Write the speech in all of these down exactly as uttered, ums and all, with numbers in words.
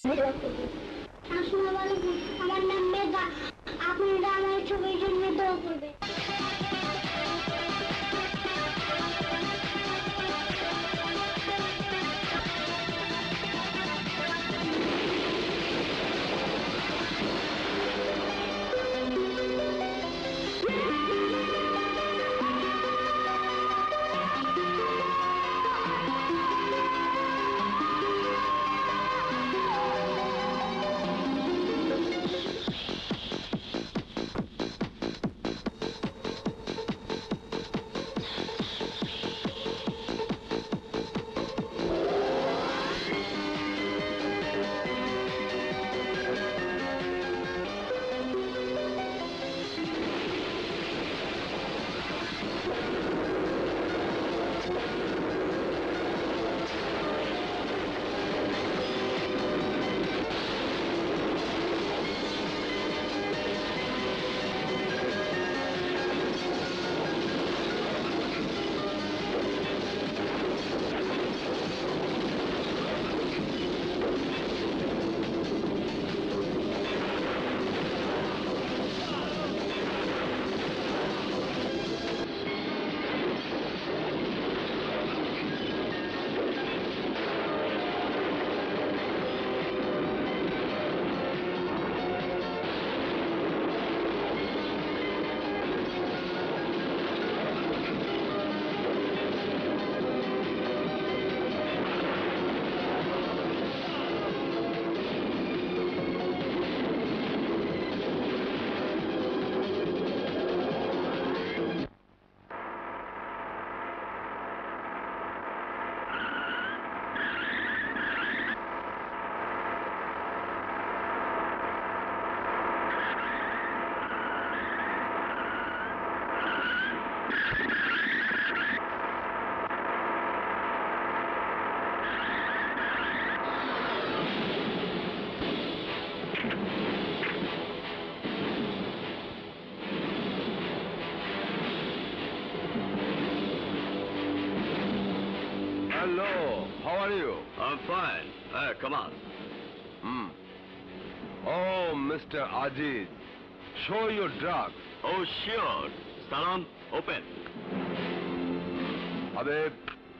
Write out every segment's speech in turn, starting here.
আসসালামু আলাইকুম, আমার নাম মেঘা। আপনারা আমার ছবির জন্য দোয়া করবেন। Hello, how are you? I'm fine. Uh, come on. Hmm. Oh, Mister Aziz, show your drugs. Oh, sure. Salon, open. Habib.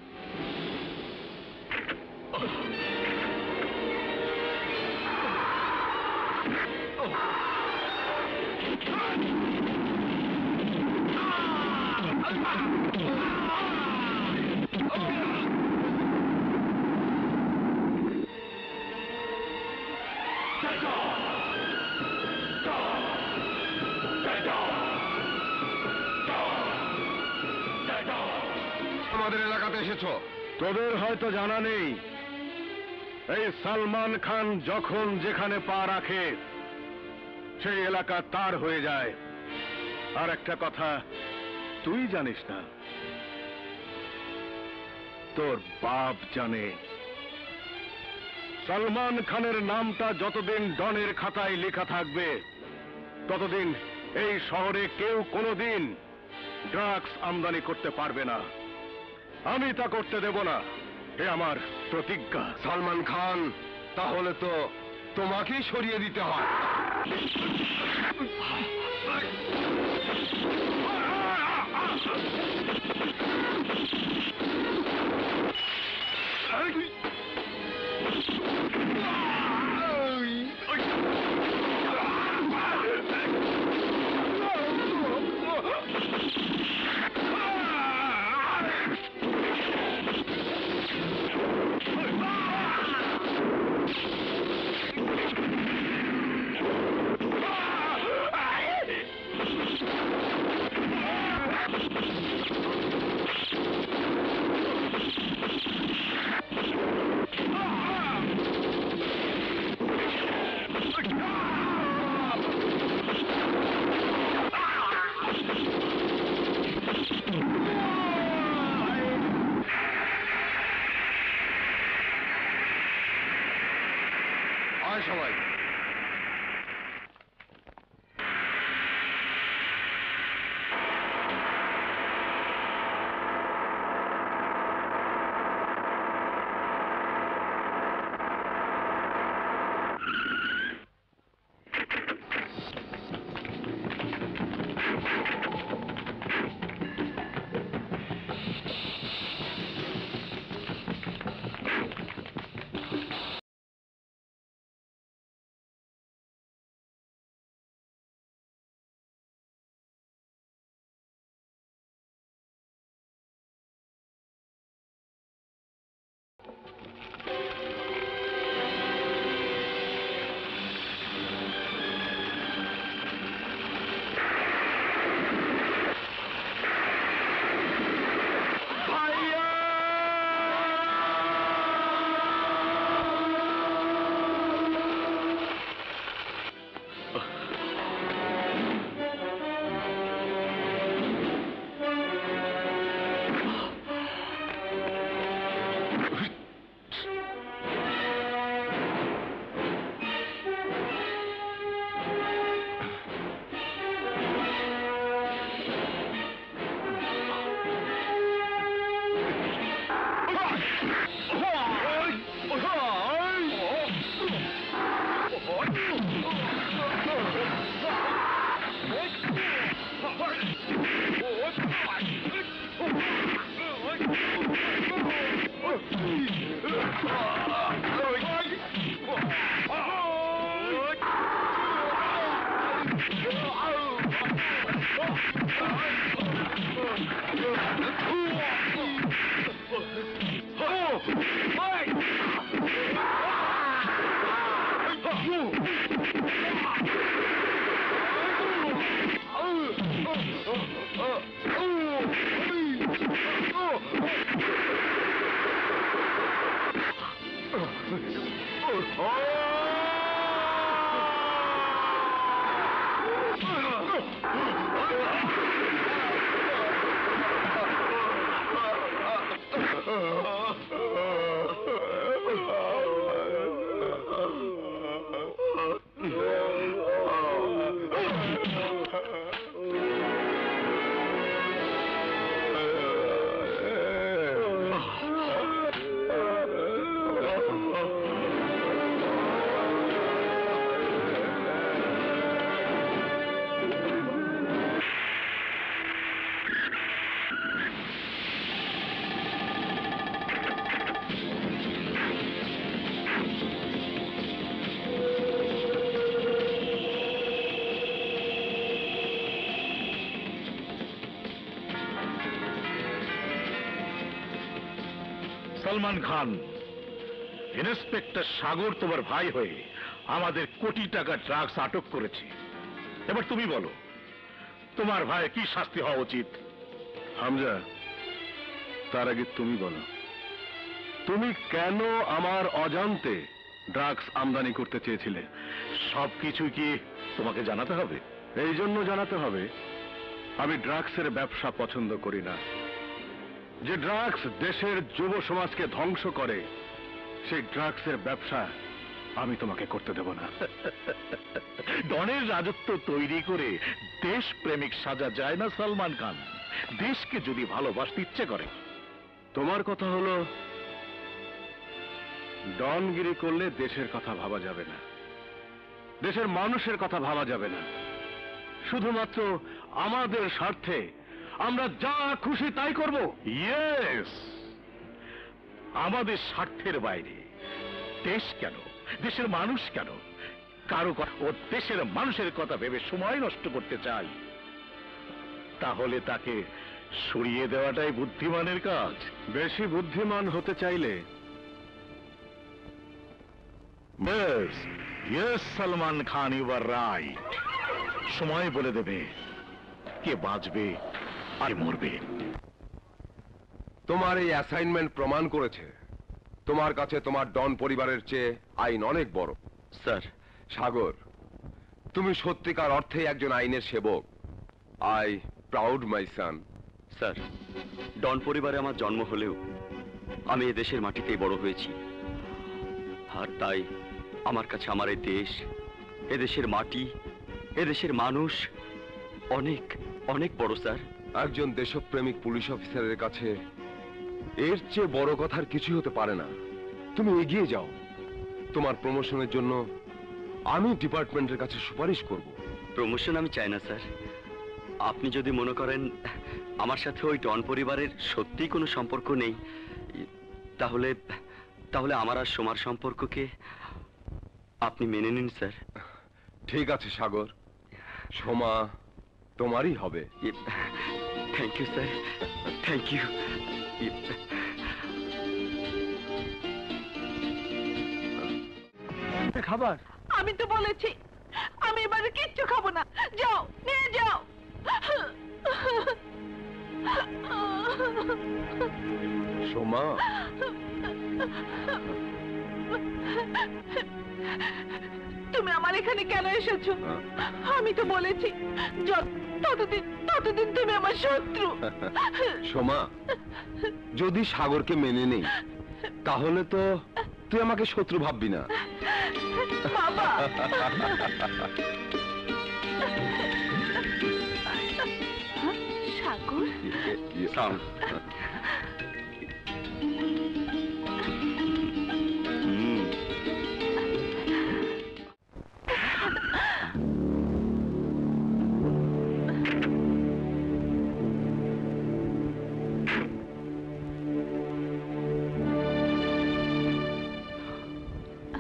আমাদের এলাকাতে এসেছো, তোদের হয়তো জানা নেই এই সালমান খান যখন যেখানে পা রাখে সেই এলাকা তার হয়ে যায়। আর একটা কথা তুই জানিস না, তোর বাপ জানে। সালমান খানের নামটা যতদিন ডনের খাতায় লেখা থাকবে ততদিন এই শহরে কেউ কোনোদিন ড্রাগস আমদানি করতে পারবে না। আমি তা করতে দেব না, এ আমার প্রতিজ্ঞা। সালমান খান, তাহলে তো তোমাকেই সরিয়ে দিতে হয়। সবাই সলমান খান, ইন্সপেক্টর সাগর তোমার ভাই হয়ে আমাদের কোটি টাকা ড্রাগস আটক করেছে। এবার তুমি বলো, তোমার ভাই কি শাস্তি হওয়া উচিত? হামজা, তার আগে তুমি বলো, তুমি কেন আমার অজান্তে ড্রাগস আমদানি করতে চেয়েছিলে? সবকিছু কি তোমাকে জানাতে হবে? এই জন্য জানাতে হবে, আমি ড্রাগসের ব্যবসা পছন্দ করি না। যে ড্রাগস দেশের যুব সমাজকে ধ্বংস করে, সেই ড্রাগসের ব্যবসা আমি তোমাকে করতে দেব না। ডনের রাজত্ব তৈরি করে দেশ প্রেমিক সাজা যায় না সলমান খান। দেশকে যদি ভালোবাসতে ইচ্ছে করে। তোমার কথা হলো, ডনগিরি করলে দেশের কথা ভাবা যাবে না, দেশের মানুষের কথা ভাবা যাবে না। শুধুমাত্র আমাদের স্বার্থে আমরা যা খুশি তাই করব। ইয়েস, আমাদের স্বার্থের বাইরে দেশ কেন, দেশের মানুষ কেন, কারো ও দেশের মানুষের কথা ভেবে সময় নষ্ট করতে চাই, তাহলে তাকে সরিয়ে দেওয়াটাই বুদ্ধিমানের কাজ। বেশি বুদ্ধিমান হতে চাইলে বেশ, yes Salman Khan, you are right. সময় বলে দেবে কে বাঁচবে আর মরবে। তোমার এই অ্যাসাইনমেন্ট প্রমাণ করেছে তোমার কাছে তোমার ডন পরিবারের চেয়ে আইন অনেক বড়। স্যার, সাগর, তুমি সত্যিকার অর্থে একজন আইনের সেবক। I proud my son. Sir, don পরিবারে আমার জন্ম হলেও আমি এ দেশের মাটিতেই বড় হয়েছি। আর তাই আমার কাছে আমার এই দেশ, এ দেশের মাটি, এ দেশের মানুষ অনেক অনেক বড় স্যার। একজন দেশপ্রেমিক পুলিশ অফিসারের কাছে এর চেয়ে বড় কথার কিছুই হতে পারে না। তুমি এগিয়ে যাও। তোমার প্রমোশনের জন্য আমি ডিপার্টমেন্টের কাছে সুপারিশ করব। প্রমোশন আমি চাই না স্যার। আপনি যদি মনে করেন আমার সাথে ওই ডন পরিবারের সত্যিই কোনো সম্পর্ক নেই, তাহলে তাহলে আমার আর সোমার সম্পর্ককে আপনি মেনে নিন স্যার। ঠিক আছে সাগর, সোমা তোমারই হবে। Thank you sir, thank you. খাবার আমি তো বলেছি আমি এবারে কিচ্ছু খাবো না। যাও, নিয়ে যাও। সোমা, তুমি আমার এখানে কেন এসেছো? আমি তো বলেছি ততদিন ততদিন তুমি আমার শত্রু। সোমা, যদি সাগরকে মেনে নেই তাহলে তো তুই আমাকে শত্রু ভাববি না। বাবা, সাগর,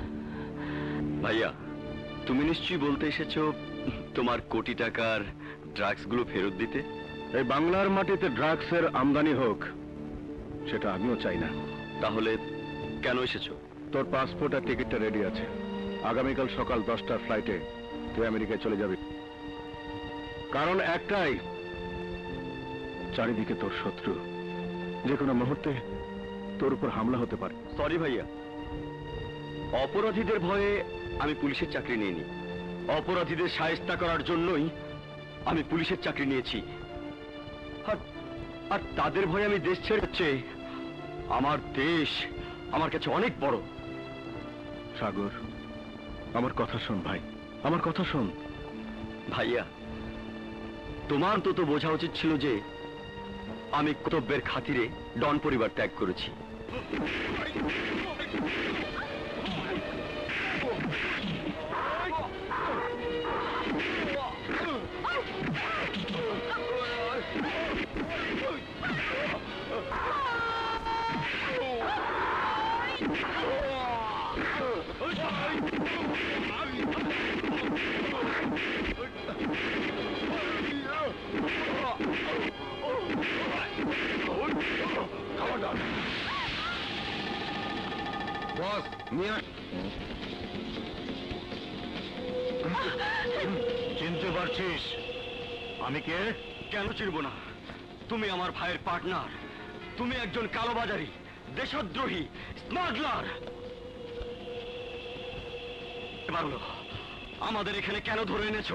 ভাইয়া, তুমি নিশ্চয়ই বলতে এসেছো তোমার কোটি টাকার ড্রাগসগুলো ফেরত দিতে? এই বাংলার মাটিতে ড্রাগসের আমদানি হোক সেটা আমিও চাই না। তাহলে কেন এসেছো? তোর পাসপোর্ট আর টিকিটটা রেডি আছে। আগামীকাল সকাল দশটার ফ্লাইটে তুই আমেরিকায় চলে যাবি। কারণ একটাই, চারিদিকে তোর শত্রু, যে কোনো মুহূর্তে তোর উপর হামলা হতে পারে। সরি ভাইয়া, অপরাধীদের ভয়ে আমি পুলিশের চাকরি নিইনি। অপরাধীদের শায়েস্তা করার জন্যই আমি পুলিশের চাকরি নিয়েছি। আর- আর তাদের ভয়ে আমি দেশ ছেড়ে যাচ্ছি। আমার দেশ আমার কাছে অনেক বড়। সাগর, আমার কথা শোন ভাই, আমার কথা শোন। ভাইয়া, তোমার তো তো বোঝা উচিত ছিল যে আমি কর্তব্যের খাতিরে ডন পরিবার ত্যাগ করেছি। বস নিয়ে আস। চিনতে পারছিস আমি কে? কেন চিনব না? তুমি আমার ভাইয়ের পার্টনার। তুমি একজন কালোবাজারি, দেশদ্রোহী, স্মাগলার। এবার বলো, আমাদের এখানে কেন ধরে এনেছো?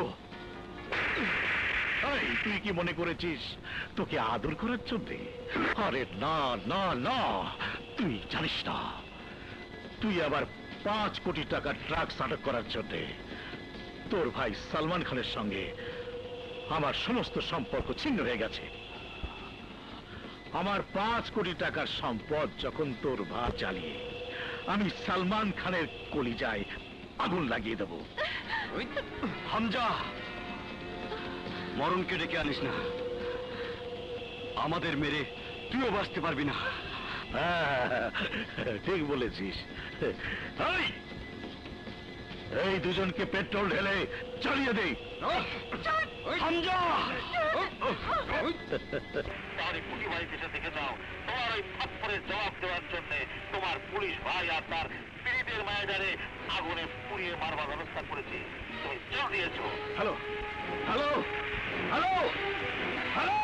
এই, তুই কি মনে করেছিস তোকে আদর করার জন্য? আরে না না না, তুই জানিস না, তুই আবার পাঁচ কোটি টাকা ড্রাগস আটক করার জন্য তোর ভাই সালমান খানের সঙ্গে আমার সমস্ত সম্পর্ক ছিন্ন হয়ে গেছে। আমার পাঁচ কোটি টাকার সম্পদ যখন তোর ভাই চালিয়ে, আমি সালমান খানের কলিজায় আগুন লাগিয়ে দেব। হামজা, মরণকে ডেকে আনিস না। আমাদের মেরে তুইও বাঁচতে পারবি না। হ্যাঁ, ঠিক বলেছিস। এই, এই দুজনকে পেট্রোল ঢেলে চালিয়ে দে। হামজা! তার কুটি বাড়ি দেশে দেখে দাও, তোমার ওই থাপ্পড়ের জবাব দেওয়ার জন্য তোমার পুলিশ ভাই আর তার পীড়িতের মায়াজারে আগুনে পুড়িয়ে মারবার ব্যবস্থা করেছে। তুমি জোর দিয়েছো। Hello hello hello hello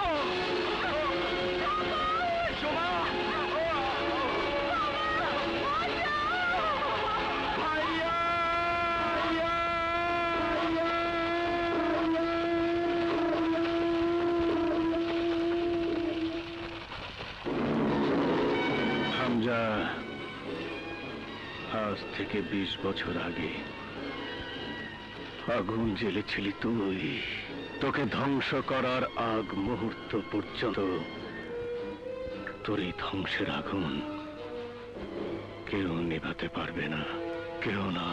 Hamza, আজ থেকে বিশ বছর আগে আগুন জ্বেলেছিলি তুই। তোকে ধ্বংস করার আগ মুহূর্ত পর্যন্ত তোর এই ধ্বংসের আগুন কেউ নেভাতে পারবে না, কেউ না।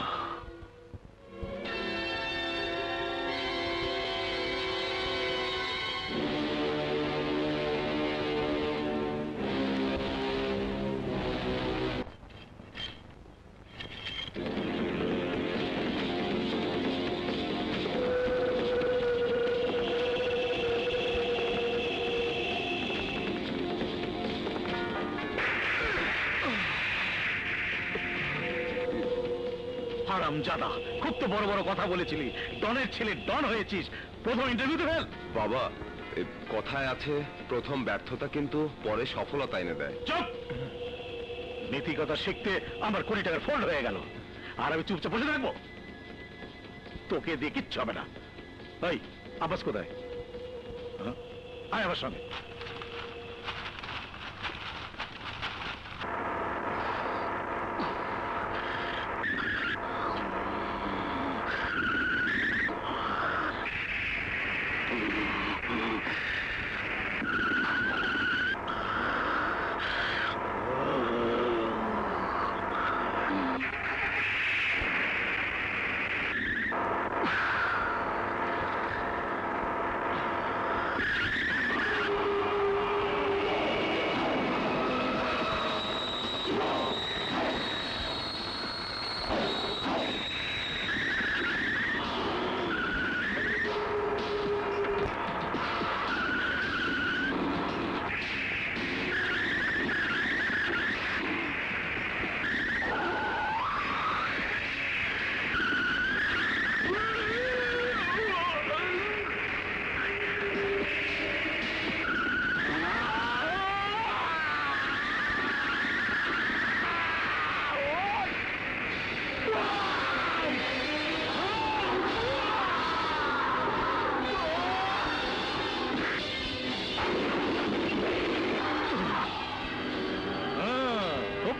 হারামজাদা, খুব তো বড় বড় কথা বলেছিলি। ডনের ছেলে ডন হয়েছিস, প্রথম ইন্টারভিউতে ফেল। বাবা, এ কথায় আছে প্রথম ব্যর্থতা কিন্তু পরে সফলতা এনে দেয়। চুপ! নীতিকথা শিখতে আমার কোটি টাকার ফোল্ড হয়ে গেল, আর আমি চুপচাপ বসে থাকবো? তোকে দিয়ে কিচ্ছু হবে না। এই, আব্বাস কোথায়? হ্যাঁ? আয় আমার সঙ্গে।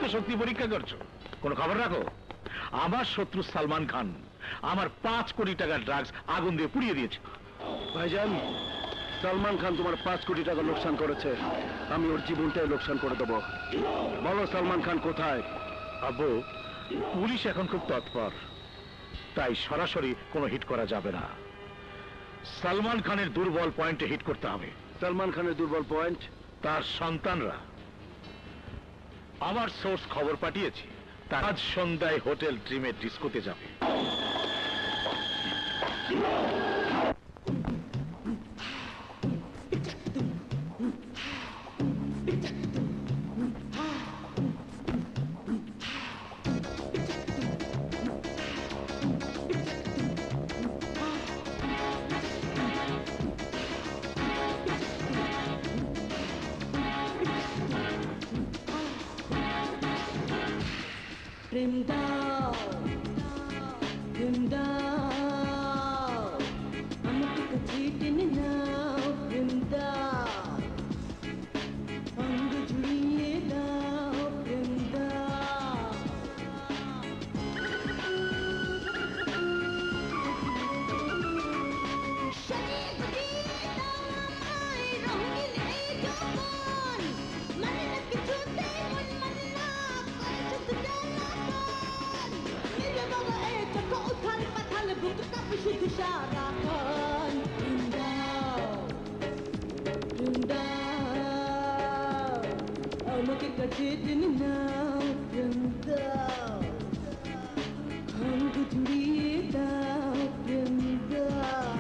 শক্তি পরীক্ষা করছো? কোনো খবর রাখো? আমার শত্রু সালমান খান আমার পাঁচ কোটি টাকার ড্রাগস আগুন দিয়ে পুড়িয়ে দিয়েছে। ভাইজান, সালমান খান তোমার পাঁচ কোটি টাকা লোকসান করেছে, আমি ওর জীবনটাই লোকসান করে দেবো। বলো সালমান খান কোথায়? আব্বু, পুলিশ এখন খুব তৎপর, তাই সরাসরি কোনো হিট করা যাবে না। সালমান খানের দুর্বল পয়েন্টে হিট করতে হবে। সালমান খানের দুর্বল পয়েন্ট? তার সন্তানরা। আমার সোর্স খবর পাঠিয়েছি, তার আজ সন্ধ্যায় হোটেল ড্রিমের ডিস্কোতে যাবে। Bring down, bring down. I'm a pick a treat in it now. Bring down, I'm the Julie now. Bring down. Sharakan, bring down, bring down. I'm a kick a treat in it now. Bring down, I'm the Julie now. Bring down.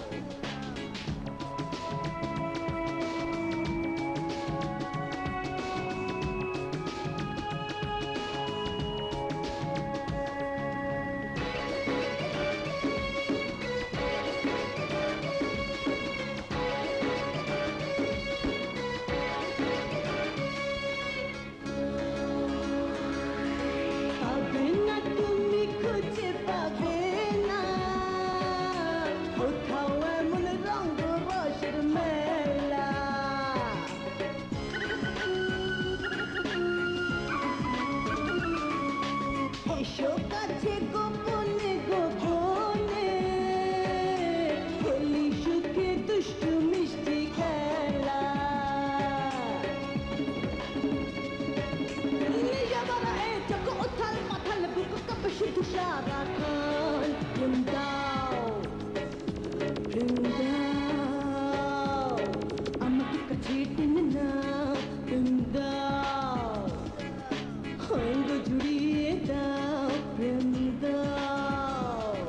Sharakan, bring down, bring down. I'm a pick a treat in it now. Bring down, I'm the Julie now. Bring down.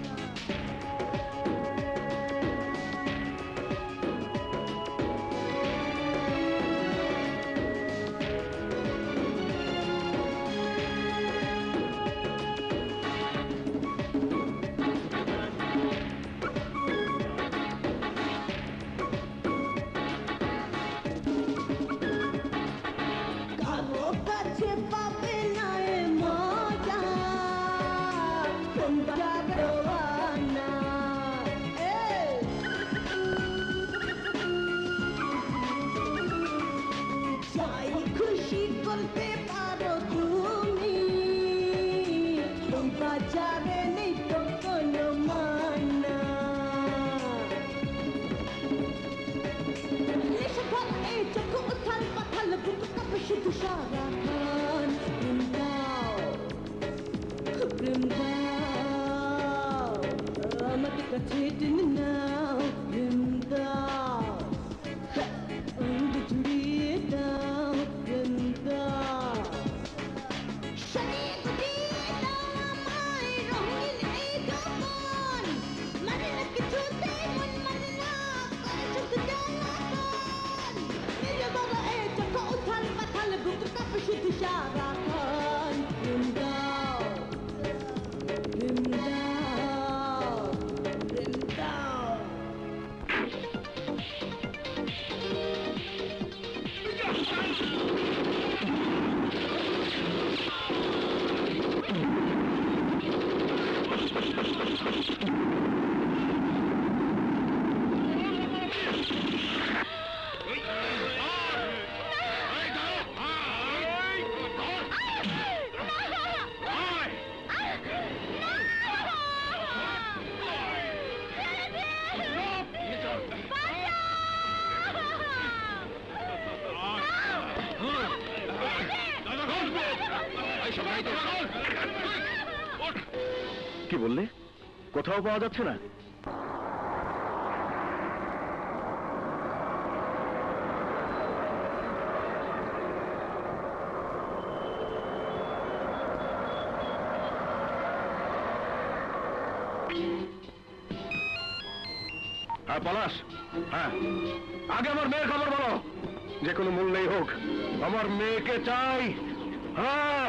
Sharakan, bring down, bring down. I'm a pick a treat in it now. Bring down, I'm the Julie now. Bring down. Shani, good day, now I'm কি বললে? কোথাও পাওয়া যাচ্ছে না? হ্যাঁ পলাশ, হ্যাঁ আগে আমার মেয়ের খবর বলো। যে কোনো মূল্যেই হোক আমার মেয়েকে চাই। হ্যাঁ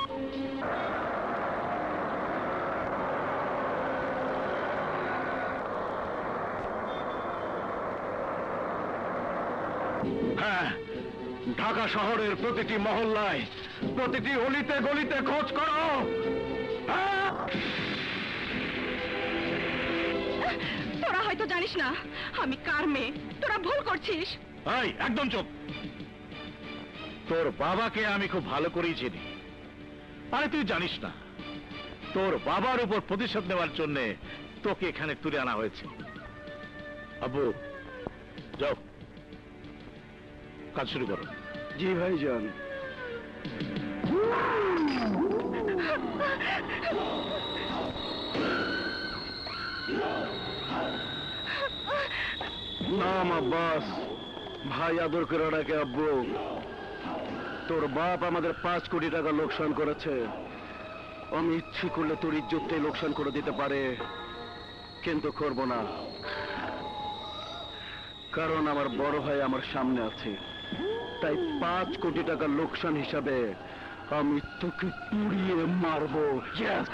হ্যাঁ ঢাকা শহরের প্রতিটি মহল্লায়, প্রতিটি অলিতে গলিতে খোঁজ করো। হ্যাঁ তোরা হয়তো জানিস না আমি কার মেয়ে। তোরা ভুল করছিস। এই একদম চুপ। তোর বাবাকে আমি খুব ভালো করেই চিনি। আরে তুই জানিস না, তোর বাবার উপর প্রতিশোধ নেওয়ার জন্য তোকে এখানে তুলে আনা হয়েছে। আব্বু যাও, কাজ শুরু করো। জি ভাইজান। নাম আব্বাস, ভাই আদর করে ডাকে আব্বু। তোর বাপ আমাদের পাঁচ কোটি টাকা লোকসান করেছে। আমি ইচ্ছে করলে তোর ইজ্জতটাই লোকসান করে দিতে পারে, কিন্তু করব না, কারণ আমার বড় ভাই আমার সামনে আছে। তাই পাঁচ কোটি টাকা লোকসান হিসাবে আমি তোকে পুড়িয়ে মারবো। Yes!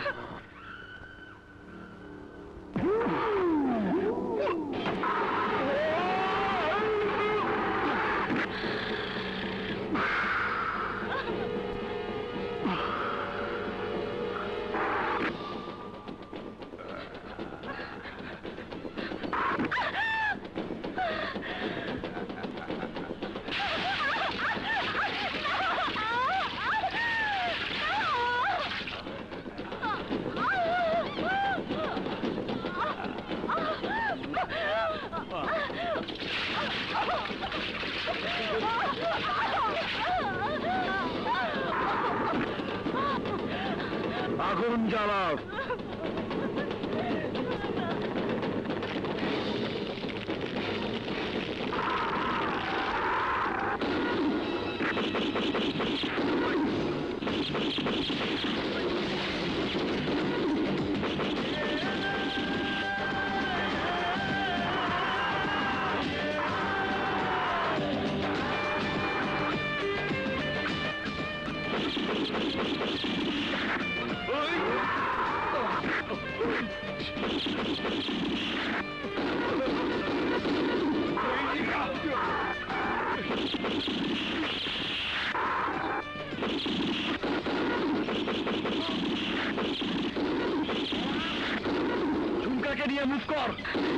আগুন জ্বালাও। ঝুমকাকে নিয়ে মুভ কর।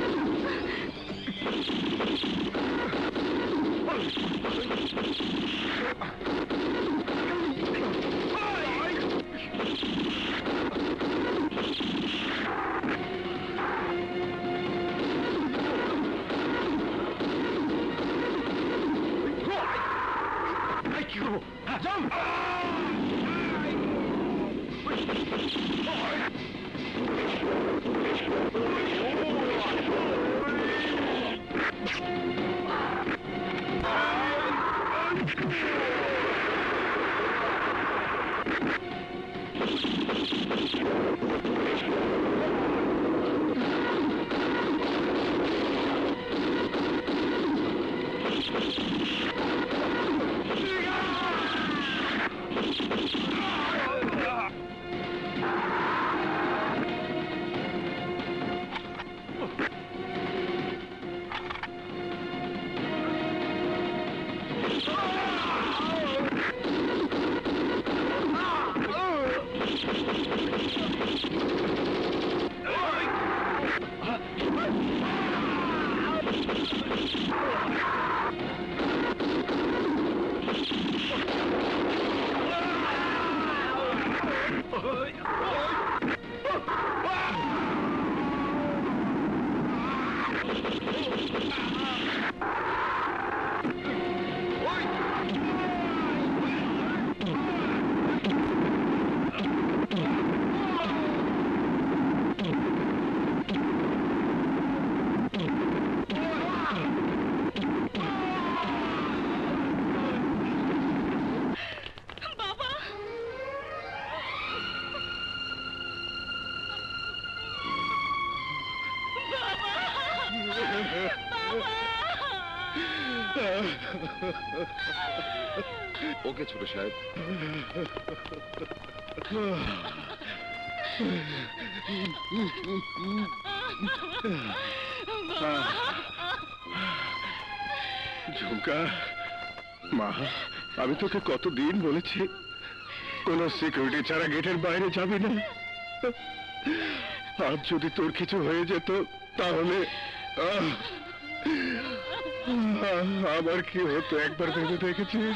কি করবো? যাও। ওকে ছোট সাহেব। ঝুমকা, মা, আমি তোকে কতদিন বলেছি কোন সিকিউরিটি ছাড়া গেটের বাইরে যাবি না। আজ যদি তোর কিছু হয়ে যেত তাহলে আহ, আবার কি হতো একবার ভেবে দেখেছিস?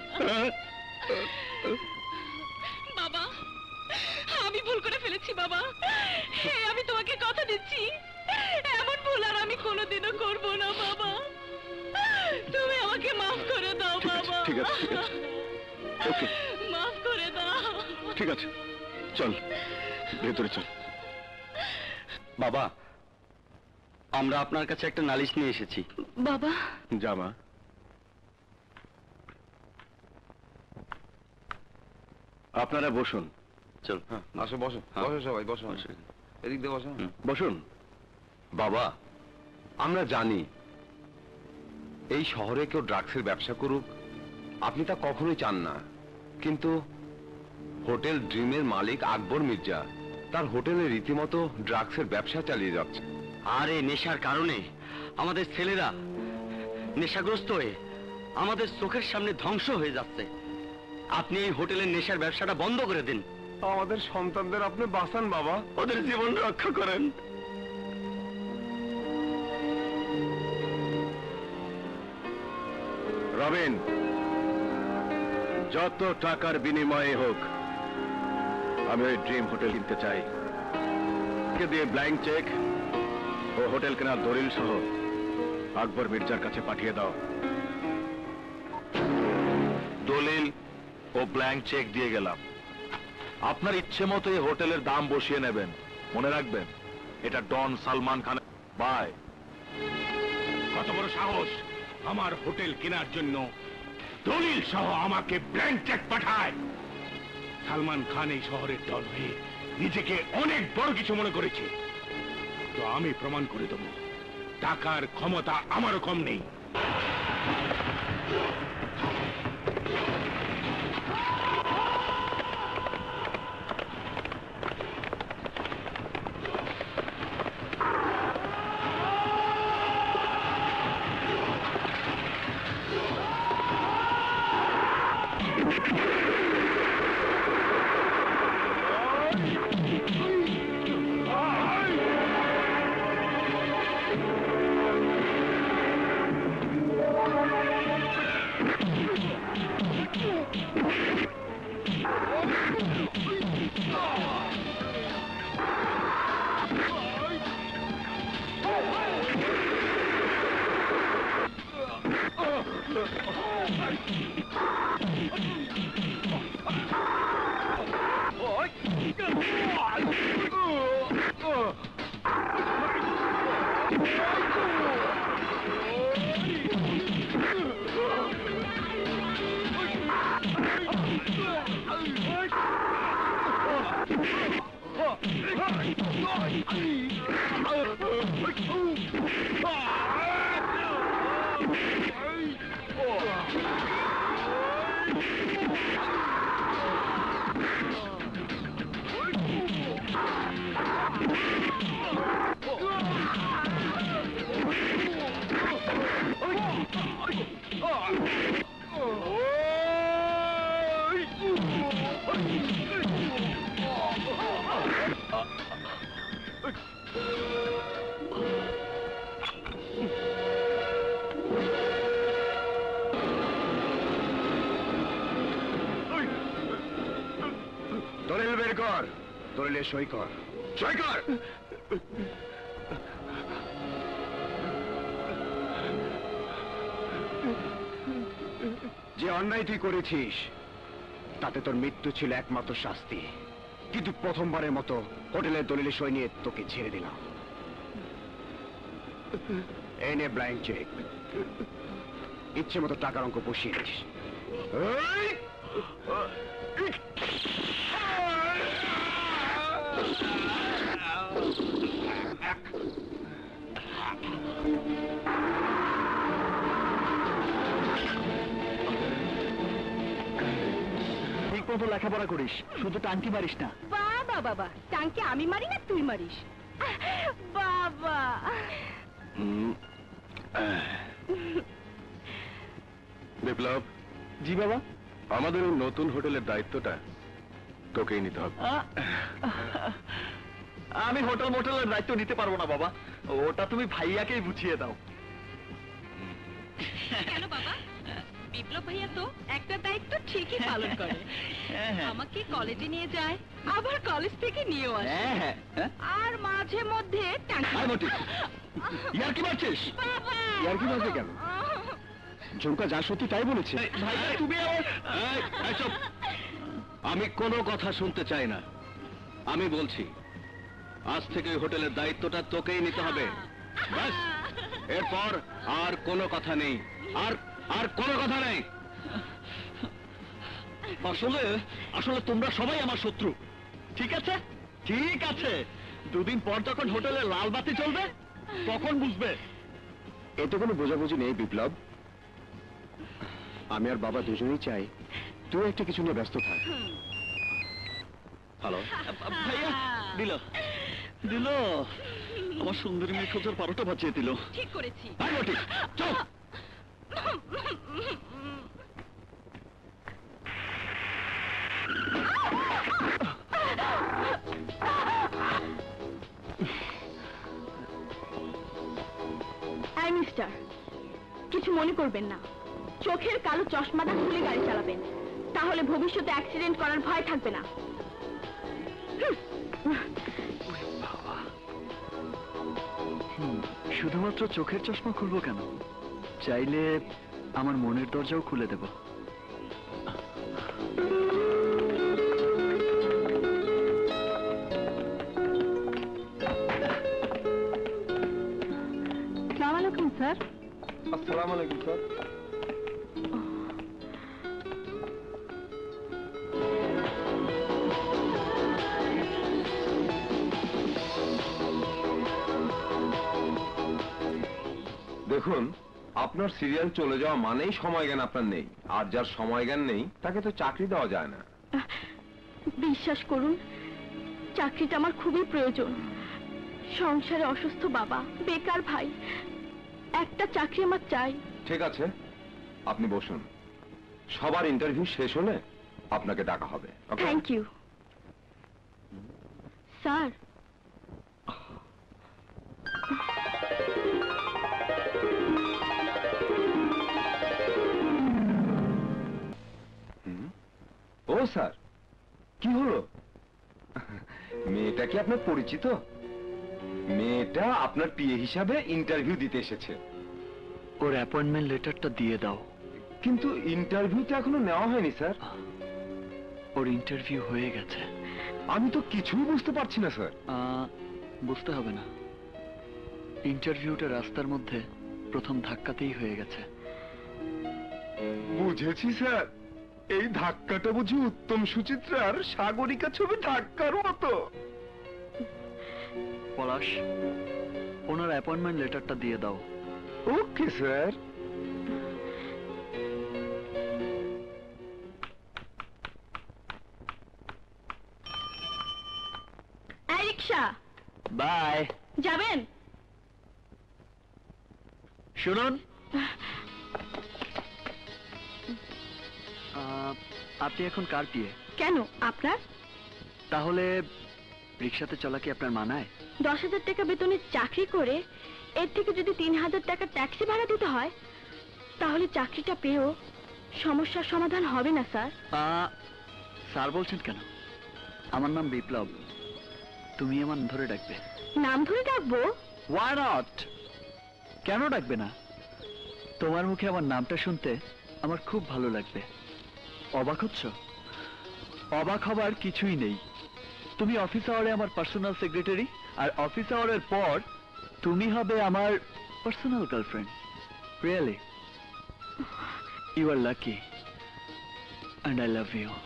বাবা, আমি ভুল করে ফেলেছি বাবা। হ্যাঁ, আমি তোমাকে কথা দিচ্ছি, এমন ভুল আর আমি কোনোদিনও করব না বাবা। তুমি আমাকে মাফ করে দাও বাবা। ঠিক আছে, ঠিক আছে, ওকে, মাফ করে দাও। ঠিক আছে, চল ভেতরে চল। বাবা, আমরা আপনার কাছে একটা নালিশ নিয়ে এসেছি। বাবা, জামা, আপনারা বসুন। চল। হ্যাঁ, আসো, বসো, হ্যাঁ। বসো সবাই, বসো, বসো। এদিক দিয়ে বসো। হুম। বসুন। বাবা, আমরা জানি এই শহরে কেউ ড্রাগসের ব্যবসা করুক, আপনি তা কখনোই চান না, কিন্তু হোটেল ড্রিমের মালিক আকবর মির্জা তার হোটেলে রীতিমতো ড্রাগসের ব্যবসা চালিয়ে যাচ্ছে। আর এই নেশার কারণে আমাদের ছেলেরা নেশাগ্রস্ত হয়ে আমাদের চোখের সামনে ধ্বংস হয়ে যাচ্ছে। আপনি এই হোটেলের নেশার ব্যবসাটা বন্ধ করে দিন। আমাদের সন্তানদের আপনি বাঁচান বাবা, ওদের জীবন রক্ষা করেন। রবিন, যত টাকার বিনিময়ে হোক আমি ওই ড্রিম হোটেল কিনতে চাই। কে দিয়ে ব্ল্যাঙ্ক চেক ও হোটেল কেনার দলিল সহ আকবর মির্জার কাছে পাঠিয়ে দাও। দলিল ও ব্ল্যাঙ্ক চেক দিয়ে গেলাম। আপনার ইচ্ছে মতো এই হোটেলের দাম বসিয়ে নেবেন। মনে রাখবেন, এটা ডন সালমান খান। বাই। কত বড় সাহস আমার হোটেল কেনার জন্য দলিল সহ আমাকে ব্ল্যাঙ্ক চেক পাঠায়। সালমান খান এই শহরের ডন হয়ে নিজেকে অনেক বড় কিছু মনে করেছে, তো আমি প্রমাণ করে দেব টাকার ক্ষমতা আমারও কম নেই। দলিল বের কর, দলিলে সই কর, সই কর। যে অন্যায় তুই করেছিস তাতে তোর মৃত্যু ছিল একমাত্র শাস্তি, কিন্তু প্রথমবারের মতো হোটেলের দলিলে সই নিয়ে তোকে ছেড়ে দিলাম। এই নে ব্ল্যাঙ্ক চেক, ইচ্ছে মতো টাকার অঙ্ক বসিয়ে দিস। এই! মতো লেখাপড়া করিস, শুধু টাঙ্কি মারিস না। বাবা বাবা, টাঙ্কি আমি মারি না তুই মারিস? বাবা বিপ্লব। জি বাবা। আমাদের ওই নতুন হোটেলের দায়িত্বটা তোকেই নিতে হবে। আমি হোটেল মোটেলের দায়িত্ব নিতে পারবো না বাবা, ওটা তুমি ভাইয়াকেই বুঝিয়ে দাও। কেন বাবা, বিপ্লব ভাইয়া তো একটা দায়িত্ব ঠিকই পালন করে। আমাকে কলেজে নিয়ে যায়, আবার কলেজ থেকে নিয়েও আসে, আর মাঝে মধ্যে টাঙ্কি। ইয়ার কি মারছিস? বাবা ইয়ার কি মারছে কেন? ঝুমকা যা সত্যি তাই বলেছে। ভাইয়া তুমি আমার এই, এই চুপ। আমি কোনো কথা শুনতে চাই না। আমি বলছি আজ থেকে ওই হোটেলের দায়িত্বটা তোকেই নিতে হবে। ব্যাস, এরপর আর কোনো কথা নেই, আর আর কোনো কথা নেই। আসলে আসলে তোমরা সবাই আমার শত্রু। ঠিক আছে ঠিক আছে, দুদিন পর যখন হোটেলে লাল বাতি চলবে তখন বুঝবে। এতে কোনো বোঝাবুঝি নেই বিপ্লব। আমি আর বাবা দুজনেই চাই তুই একটা কিছু নিয়ে ব্যস্ত থাক। হ্যালো ভাইয়া দিল দিল আমার সুন্দরী মেয়ে খোঁজার বারোটা বাজিয়ে দিল। ঠিক করেছি। চল। এই মিস্টার, কিছু মনে করবেন না, চোখের কালো চশমাটা খুলে গাড়ি চালাবেন, তাহলে ভবিষ্যতে অ্যাক্সিডেন্ট করার ভয় থাকবে না। শুধুমাত্র চোখের চশমা খুলবো কেন, চাইলে আমার মনের দরজাও খুলে দেব। আসসালামু আলাইকুম স্যার। আসসালামু আলাইকুম স্যার। দেখুন, আপনার সিরিয়াল চলে যাওয়া মানেই সময় জ্ঞান আপনার নেই, আর যার সময় জ্ঞান নেই তাকে তো চাকরি দেওয়া যায় না। বিশ্বাস করুন, চাকরিটা আমার খুবই প্রয়োজন। সংসারে অসুস্থ বাবা, বেকার ভাই, একটা চাকরি আমার চাই। ঠিক আছে, আপনি বসুন, সবার ইন্টারভিউ শেষ হলে আপনাকে ডাকা হবে। Thank you sir. ও স্যার, কি হলো? মেয়েটা কি আপনার পরিচিত? মেয়েটা আপনার পিএ হিসাবে ইন্টারভিউ দিতে এসেছে। ওর অ্যাপয়েন্টমেন্ট লেটারটা দিয়ে দাও। কিন্তু ইন্টারভিউ তো এখনো নেওয়া হয়নি স্যার। ওর ইন্টারভিউ হয়ে গেছে। আমি তো কিছুই বুঝতে পারছি না স্যার। বুঝতে হবে না, ইন্টারভিউটা রাস্তার মধ্যে প্রথম ধাক্কাতেই হয়ে গেছে। বুঝেছি স্যার, এই ধাক্কাটা বুঝি উত্তম সুচিত্রার সাগরিকা ছবি ধাক্কার মতো। পলাশ, ওনার অ্যাপয়েন্টমেন্ট লেটারটা দিয়ে দাও। Okay sir. এই রিক্সা, বাই। যাবেন? শুনুন, আপনি এখন কার পিয়ে? কেন, আপনার? তাহলে রিক্সাতে চলা কি আপনার মানায়? দশ হাজার টাকা বেতনের চাকরি করে এর থেকে যদি তিন হাজার টাকা ট্যাক্সি ভাড়া দিতে হয়, তাহলে চাকরিটা পেয়েও সমস্যার সমাধান হবে না স্যার। স্যার বলছেন কেন? আমার নাম বিপ্লব, তুমি আমার ধরে ডাকবে। নাম ধরে ডাকবো? Why not? কেন ডাকবে না? তোমার মুখে আমার নামটা শুনতে আমার খুব ভালো লাগবে। অবাক হচ্ছ? অবাক হবার কিছুই নেই। তুমি অফিস আওয়ারে আমার পার্সোনাল সেক্রেটারি, আর অফিস আওয়ারের পর তুমি হবে আমার personal girlfriend. Really, you are lucky and I love you.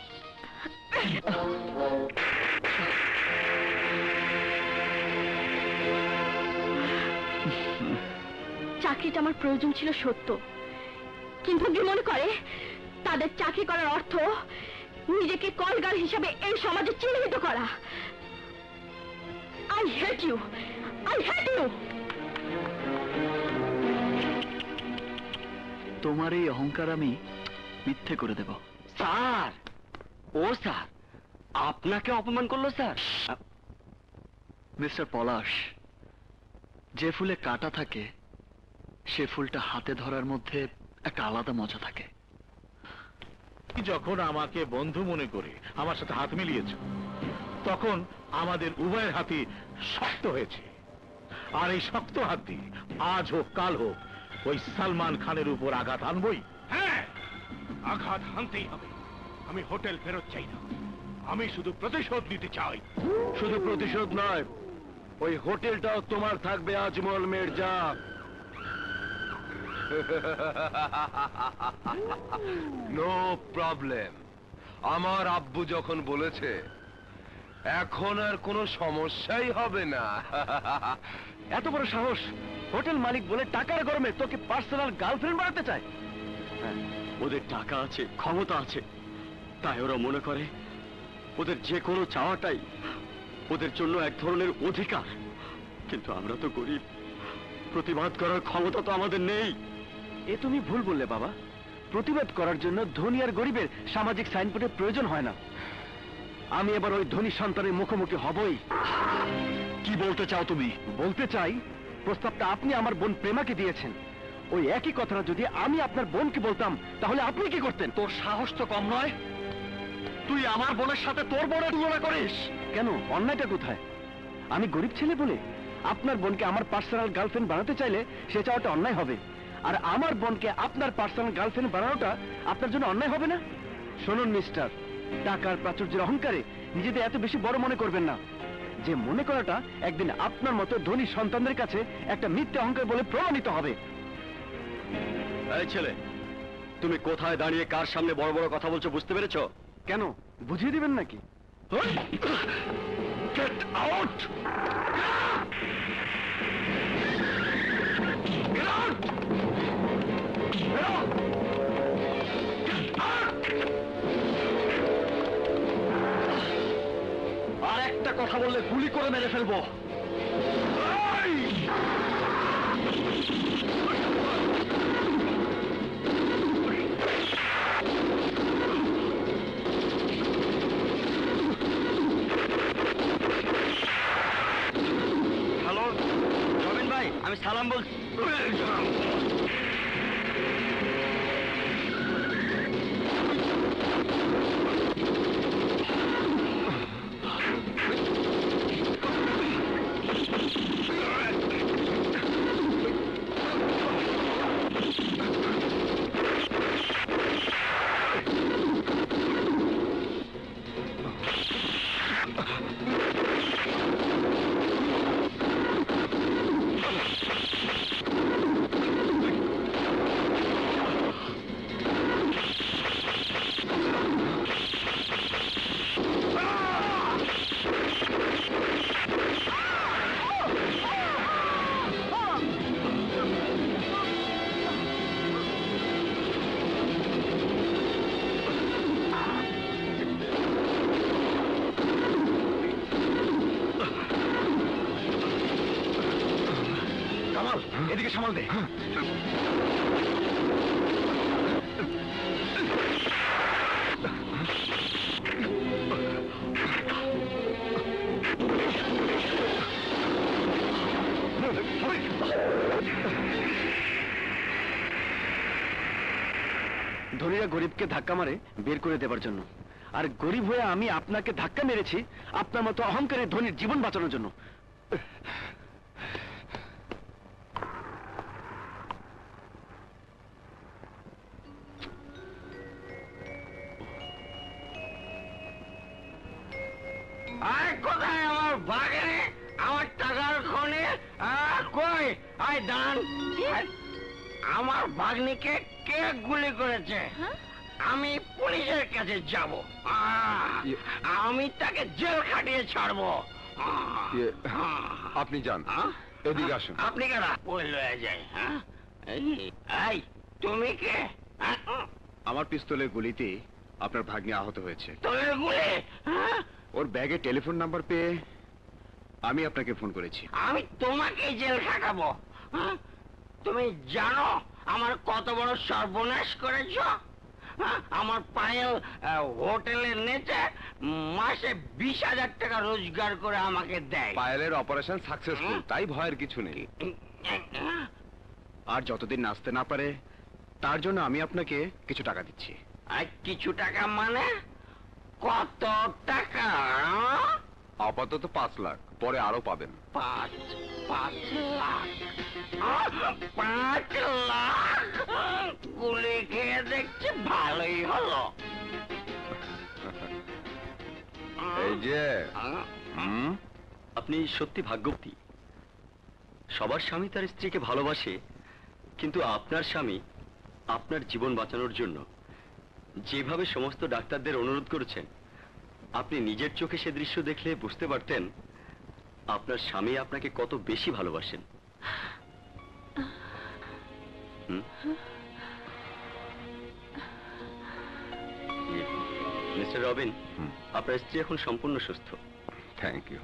চাকরিটা আমার প্রয়োজন ছিল সত্য, কিন্তু কি মনে করে তাদের চাকরি করার অর্থ নিজেকে কলগার হিসাবে এই সমাজে চিহ্নিত করা। I hate you, I hate you. তোমার এই অহংকার আমি মিথ্যে করে দেব। স্যার, ও স্যার, আপনাকে অপমান করলো স্যার? মিস্টার পলাশ, যে ফুলে কাঁটা থাকে সে ফুলটা হাতে ধরার মধ্যে একটা আলাদা মজা থাকে। যখন আমাকে বন্ধু মনে করে আমার সাথে হাত মিলিয়েছ, তখন আমাদের উভয়ের হাতই শক্ত হয়েছে। আর এই শক্ত হাতটি আজ হোক কাল হোক ওই সালমান খানের উপর আঘাত আনবই। হ্যাঁ, আঘাত হানতেই হবে। আমি হোটেল ফেরত চাই না, আমি শুধু প্রতিশোধ নিতে চাই। শুধু প্রতিশোধ নয়, ওই হোটেলটাও তোমার থাকবে আজমল মির্জা। No problem. আমার আব্বু যখন বলেছে এখন আর কোনো সমস্যাই হবে না। এত বড় সাহস! হোটেল মালিক বলে টাকার গরমে তোকে পার্সোনাল গার্লফ্রেন্ড বানাতে চায়। ওদের টাকা আছে, ক্ষমতা আছে, তাই ওরা মনে করে ওদের যে কোনো চাওয়াটাই ওদের জন্য এক ধরনের অধিকার। কিন্তু আমরা তো গরিব, প্রতিবাদ করার ক্ষমতা তো আমাদের নেই। এ তুমি ভুল বললে বাবা। প্রতিবাদ করার জন্য ধনী আর গরিবের সামাজিক সাইনবোর্ডের প্রয়োজন হয় না। আমি এবার ওই ধনী সন্তানের মুখোমুখি হবই। কি বলতে চাও তুমি? বলতে চাই, প্রস্তাবটা আপনি আমার বোন প্রেমাকে দিয়েছেন। ওই একই কথাটা যদি আমি আপনার বোনকে বলতাম তাহলে আপনি কি করতেন? তোর সাহস তো কম নয়, তুই আমার বোনের সাথে তোর বোনের তুলনা করিস কেন? অন্যায়টা কোথায়? আমি গরিব ছেলে বলে আপনার বোনকে আমার পার্সোনাল গার্লফ্রেন্ড বানাতে চাইলে সে চাওয়াটা অন্যায় হবে, আর আমার বোনকে আপনার পার্সোনাল গার্লফ্রেন্ড বানানোটা আপনার জন্য অন্যায় হবে না? শুনুন মিস্টার, টাকার প্রাচুর্যের অহংকারে নিজেদের এত বেশি বড় মনে করবেন না। যে মনে করাটা একদিন আপনার মতো ধনী সন্তানদের কাছে একটা মিথ্যে অহংকার বলে প্রমাণিত হবে। এই ছেলে, তুমি কোথায় দাঁড়িয়ে কার সামনে বড় বড় কথা বলছো বুঝতে পেরেছো? কেন, বুঝিয়ে দিবেন নাকি? Get out! আর একটা কথা বললে গুলি করে মেরে ফেলবো। হ্যালো রবিন ভাই, আমি সালাম বলছি। এদিকে সামাল দে। ধনীরা গরিবকে ধাক্কা মারে বের করে দেবার জন্য, আর গরিব হয়ে আমি আপনাকে ধাক্কা মেরেছি আপনার মতো অহংকারে ধনীর জীবন বাঁচানোর জন্য। আয় কোথায় আমার বাগানে আমার টাকার খনি? কই আয় দান, আমার ভাগ্নিকে কে গুলি করেছে? আমি পুলিশের কাছে যাব, আমি তাকে জেল খাটিয়ে ছাড়বো। আপনি যান, এদিকে আসুন। আপনি কেন ওই লয়ে যাই? এই তুমি কে? আমার পিস্তলের গুলিতে আপনার ভাগ্নে আহত হয়েছে। তোদের গুলি? হ্যাঁ? ওর ব্যাগে টেলিফোন নাম্বার পেয়ে আমি আপনাকে ফোন করেছি। আমি তোমাকে জেল খাটাবো। হ্যাঁ? তুমি জানো আমার কত বড় সর্বনাশ করেছ? হ্যাঁ? আমার পায়েল হোটেলের নেচে মাসে বিশ হাজার টাকা রোজগার করে আমাকে দেয়। পায়েলের অপারেশন সাকসেসফুল, তাই ভয়ের কিছু নেই। আর যতদিন নাচতে না পারে তার জন্য আমি আপনাকে কিছু টাকা দিচ্ছি। আর কিছু টাকা মানে কত টাকা? আপাতত পাঁচ লাখ, পরে আরো পাবেন। পাঁচ পাঁচ লাখ? পাঁচ লাখ? গুলি খেয়ে দেখছি ভালোই হলো। এই যে হুম, আপনি সত্যি ভাগ্যবতী। সবার স্বামী তার স্ত্রীকে ভালোবাসে, কিন্তু আপনার স্বামী আপনার জীবন বাঁচানোর জন্য যেভাবে সমস্ত ডাক্তারদের অনুরোধ করেছেন, আপনি নিজের চোখে সে দৃশ্য দেখলে বুঝতে পারতেন আপনার স্বামী আপনাকে কত বেশি ভালোবাসেন। মিস্টার রবিন, আপনার স্ত্রী এখন সম্পূর্ণ সুস্থ। Thank you.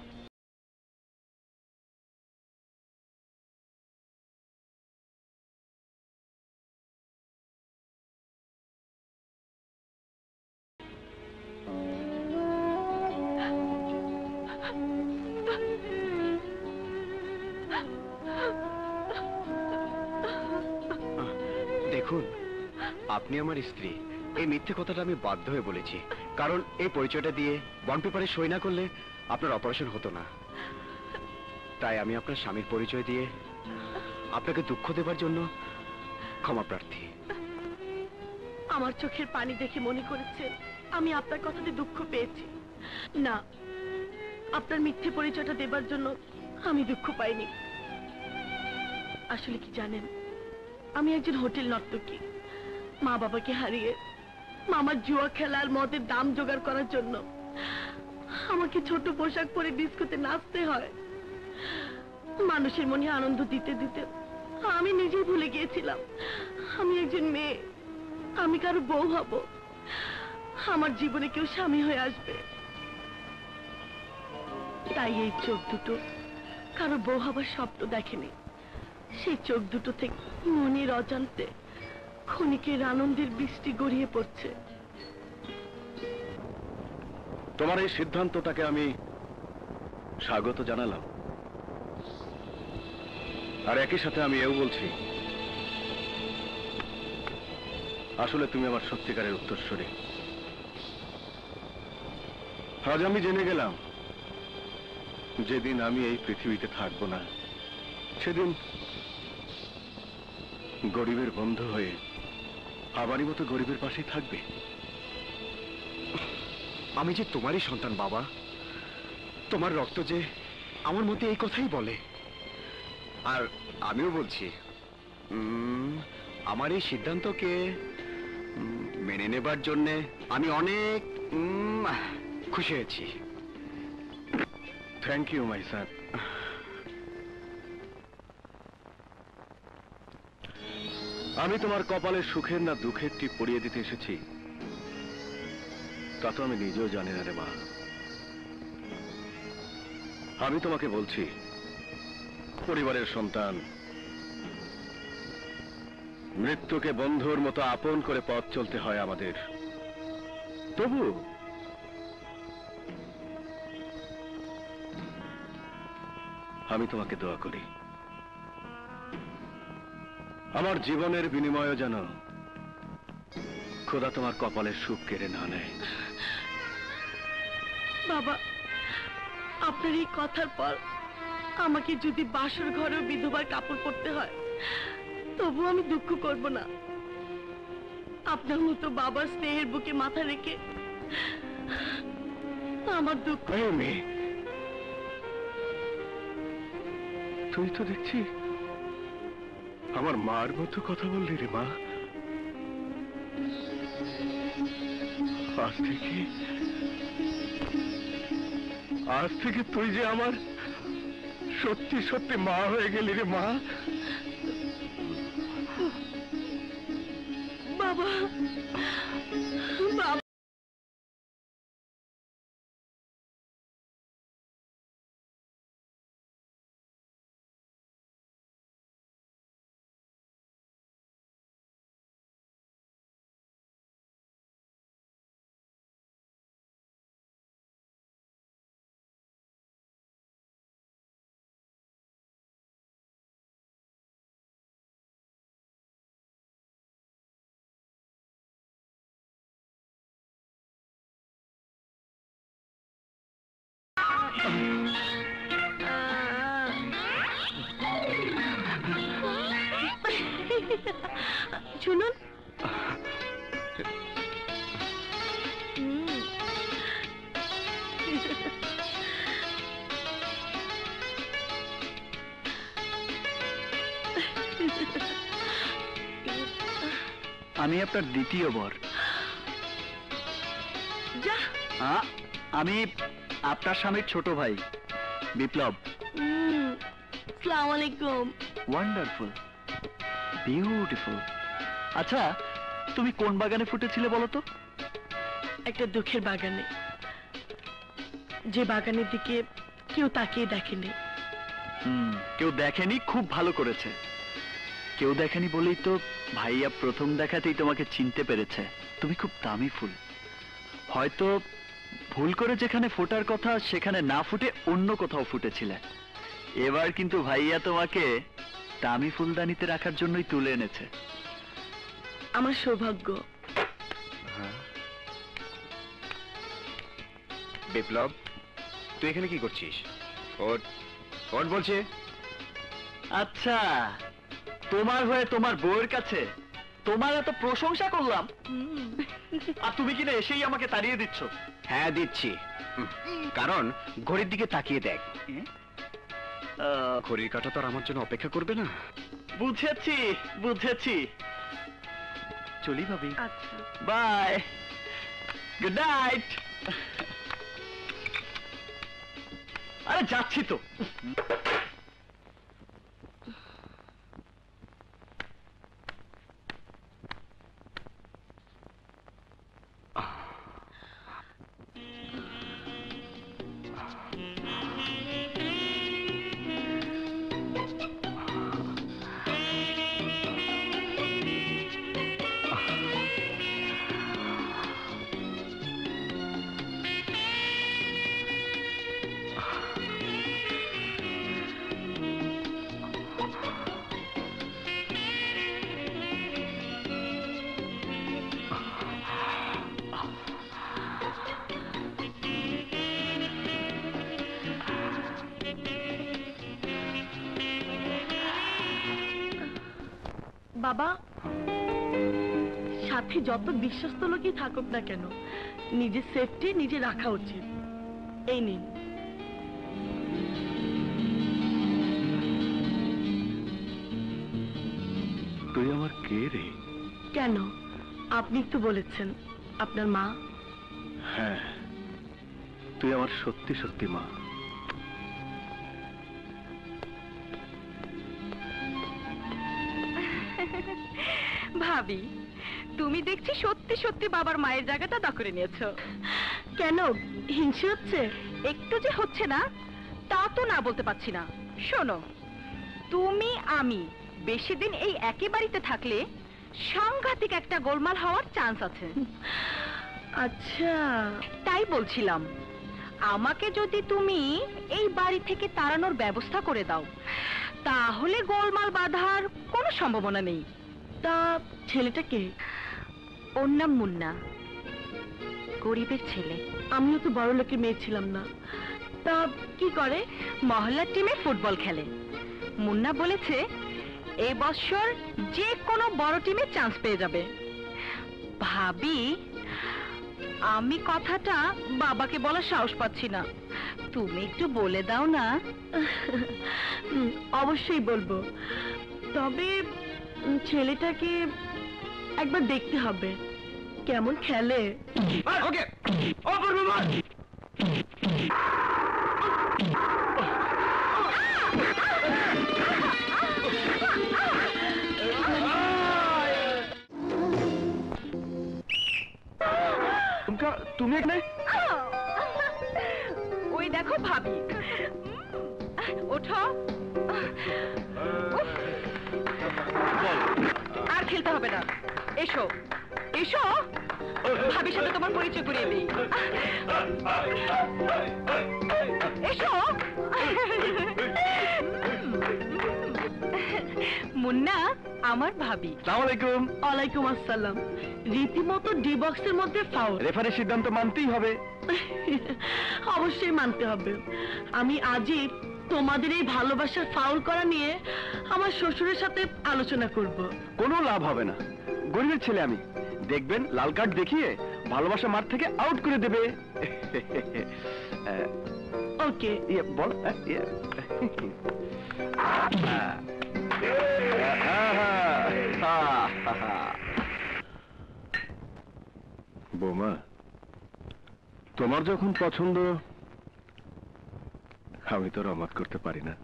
দেখুন, আপনি আমার স্ত্রী, এই মিথ্যে কথাটা আমি বাধ্য হয়ে বলেছি, কারণ এই পরিচয়টা দিয়ে বন্ড পেপারে সই না করলে আপনার অপারেশন হতো না। তাই আমি আপনার স্বামীর পরিচয় দিয়ে আপনাকে দুঃখ দেবার জন্য ক্ষমা প্রার্থী। আমার চোখের পানি দেখে মনে করেছে আমি আপনার কথাতে দুঃখ পেয়েছি। না, আপনার মিথ্যে পরিচয়টা দেবার জন্য আমি দুঃখ পাইনি। আসলে কি জানেন, আমি একজন হোটেল নর্তকী। মা বাবাকে হারিয়ে মামার জুয়া খেলার মদের দাম জোগাড় করার জন্য আমাকে ছোট পোশাক পরে ডিস্কোতে নাচতে হয়। মানুষের মনে আনন্দ দিতে দিতে আমি নিজেই ভুলে গিয়েছিলাম আমি একজন মেয়ে, আমি কারো বউ হব, আমার জীবনে কেউ স্বামী হয়ে আসবে। তাই এই চোখ দুটো কারো বউ হবার স্বপ্ন দেখেনি। সেই চোখ দুটো থেকে মনের অজান্তে ক্ষণিকের আনন্দের বৃষ্টি গড়িয়ে পড়ছে। তোমার এই সিদ্ধান্তটাকে আমি স্বাগত জানালাম, আর একই সাথে আমি এও বলছি আসলে তুমি আমার সত্যিকারের উত্তরসূরি। আজ আমি জেনে গেলাম যেদিন আমি এই পৃথিবীতে থাকবো না, সেদিন গরিবের বন্ধু হয়ে আমারই মতো গরিবের পাশেই থাকবে। আমি যে তোমারই সন্তান বাবা, তোমার রক্ত যে আমার মধ্যে এই কথাই বলে। আর আমিও বলছি উম, আমার এই সিদ্ধান্তকে উম, মেনে নেবার জন্য আমি অনেক উম, খুশি হয়েছি। Thank you my son. আমি তোমার কপালে সুখের না দুঃখের টিপ পরিয়ে দিতে এসেছি তা তো আমি নিজেও জানি না রে মা। আমি তোমাকে বলছি, পরিবারের সন্তান, মৃত্যুকে বন্ধুর মতো আপন করে পথ চলতে হয় আমাদের। তবু আমি তোমাকে দোয়া করি আমার জীবনের বিনিময়ে যেন খোদা তোমার কপালের সুখ কেড়ে না নেয়। বাবা, আপনার এই কথার পর আমাকে যদি বাসর ঘরেও বিধবার কাপড় পরতে হয় তবু আমি দুঃখ করব না। আপনার মতো বাবার স্নেহের বুকে মাথা রেখে আমার দুঃখ। এই মেয়ে, তুই তো দেখছি আমার মার মতো কথা বললি রে মা। আজ থেকে আজ থেকে তুই যে আমার সত্যি সত্যি মা হয়ে গেলি রে মা। বাবা, বাবা। শুনুন, আমি আপনার দ্বিতীয় বর। যা। আ, আমি আপনার স্বামীর ছোট ভাই বিপ্লব। আসসালামু আলাইকুম। Wonderful, beautiful. আচ্ছা, তুমি কোন বাগানে ফুটেছিলে বলো তো? একটা দুঃখের বাগানে, যে বাগানের দিকে কেউ তাকিয়ে দেখেনি। হুম, কেউ দেখেনি, খুব ভালো করেছে। কেউ দেখেনি বলেই তো ভাইয়া প্রথম দেখাতেই তোমাকে চিনতে পেরেছে। তুমি খুব দামি ফুল। হয়তো ভুল করে যেখানে ফোটার কথা সেখানে না ফুটে অন্য কোথাও ফুটেছিলে। এবার কিন্তু ভাইয়া তোমাকে দামি ফুলদানিতে রাখার জন্যই তুলে এনেছে। আমার সৌভাগ্য। বিপ্লব, তুই এখানে কি করছিস? ওট ওট বলছে। আচ্ছা, তোমার হয়ে তোমার বউয়ের কাছে তোমার এত প্রশংসা করলাম, আর তুমি কিনা এসেই আমাকে তাড়িয়ে দিচ্ছ। হ্যাঁ দিচ্ছি, কারণ ঘড়ির দিকে তাকিয়ে দেখ। ঘড়ির কাঁটা তো আর আমার জন্য অপেক্ষা করবে না। বুঝেছি বুঝেছি। চলি ভাবি। আচ্ছা, বাই, গুড নাইট। আরে যাচ্ছি তো। বাবা, সাথে যত বিশ্বস্ত লোকই থাকুক না কেন, নিজের সেফটি নিজে রাখা উচিত। এই নিন। তুই আমার কে রে? কেন, আপনি তো বলেছেন আপনার মা। হ্যাঁ, তুই আমার সত্যি সত্যি মা। ভাবি, তুমি দেখছি সত্যি সত্যি বাবার মায়ের জায়গাটা দখলে নিয়েছো। কেন, হিংসে হচ্ছে? একটু যে হচ্ছে না তা তো না বলতে পারছি না। শোনো, তুমি আমি বেশি দিন এই একই বাড়িতে থাকলে সাংঘাতিক একটা গোলমাল হওয়ার চান্স আছে। আচ্ছা, তাই বলছিলাম, আমাকে যদি তুমি এই বাড়ি থেকে তাড়ানোর ব্যবস্থা করে দাও তাহলে গোলমাল বাঁধার কোনো সম্ভাবনা নেই। তা ছেলেটা কে? ওর নাম মুন্না, গরিবের ছেলে। আমিও তো বড় লোকের মেয়ে ছিলাম না। তা কি করে? মহল্লার টিমে ফুটবল খেলে। মুন্না বলেছে এই বছর যে কোনো বড় টিমে চান্স পেয়ে যাবে। ভাবি, আমি কথাটা বাবাকে বলার সাহস পাচ্ছি না, তুমি একটু বলে দাও না। অবশ্যই বলবো, তবে ছেলেটাকে একবার দেখতে হবে কেমন খেলে। ওকে, অপূর্ব মার। তুমি এখানে? ওই দেখো ভাবি। ওঠো। উফ, আর খেলতে হবে না, এসো এসো, ভাবির সাথে তোমার পরিচয় করিয়ে দিই। এসো। মুন্না আমার ভাবি। আসসালামু আলাইকুম। ওয়ালাইকুম আসসালাম। রীতিমতো ডি বক্সের মধ্যে ফাউল। রেফারির সিদ্ধান্ত মানতেই হবে। অবশ্যই মানতে হবে। আমি আজই তোমাদের এই ভালোবাসার ফাউল করা নিয়ে আমার শ্বশুরের সাথে আলোচনা করব। কোনো লাভ হবে না, গরিবের ছেলে আমি, দেখবেন লাল কার্ড দেখিয়ে ভালোবাসা মাঠ থেকে আউট করে দেবে। ওকে, ইয়ে বল। ইয়ে। বৌমা, তোমার যখন পছন্দ আমি তো রমাত করতে পারি না।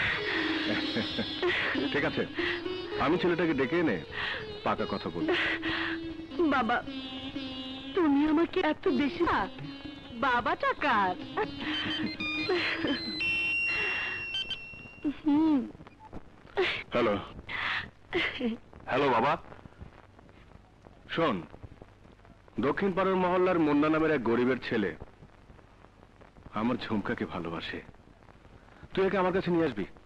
ঠিক আছে, আমি ছেলেটাকে ডেকে এনে পাকা কথা বলবো। বাবা, তুমি আমাকে এত বেশি না, বাবা টাকার। হ্যালো হ্যালো বাবা, শোন, দক্ষিণ পাড়ার মহল্লার মুন্না নামের এক গরিবের ছেলে আমার ঝুমকাকে ভালোবাসে। তুই একে আমার কাছে নিয়ে আসবি।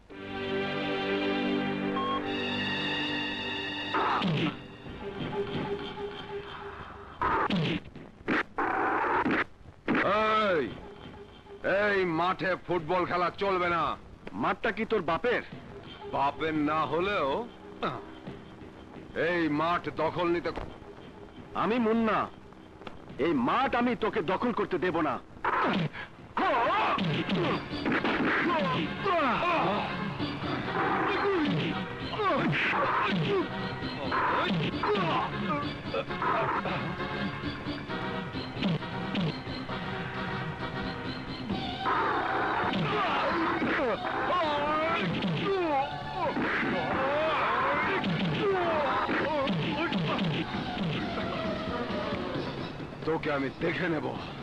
এই এই মাঠে ফুটবল খেলা চলবে না। মাঠটা কি তোর বাপের? বাপের না হলেও এই মাঠ দখল নিতে। আমি মুন্না, এই মাঠ আমি তোকে দখল করতে দেব না। তোকে আমি দেখে নেব।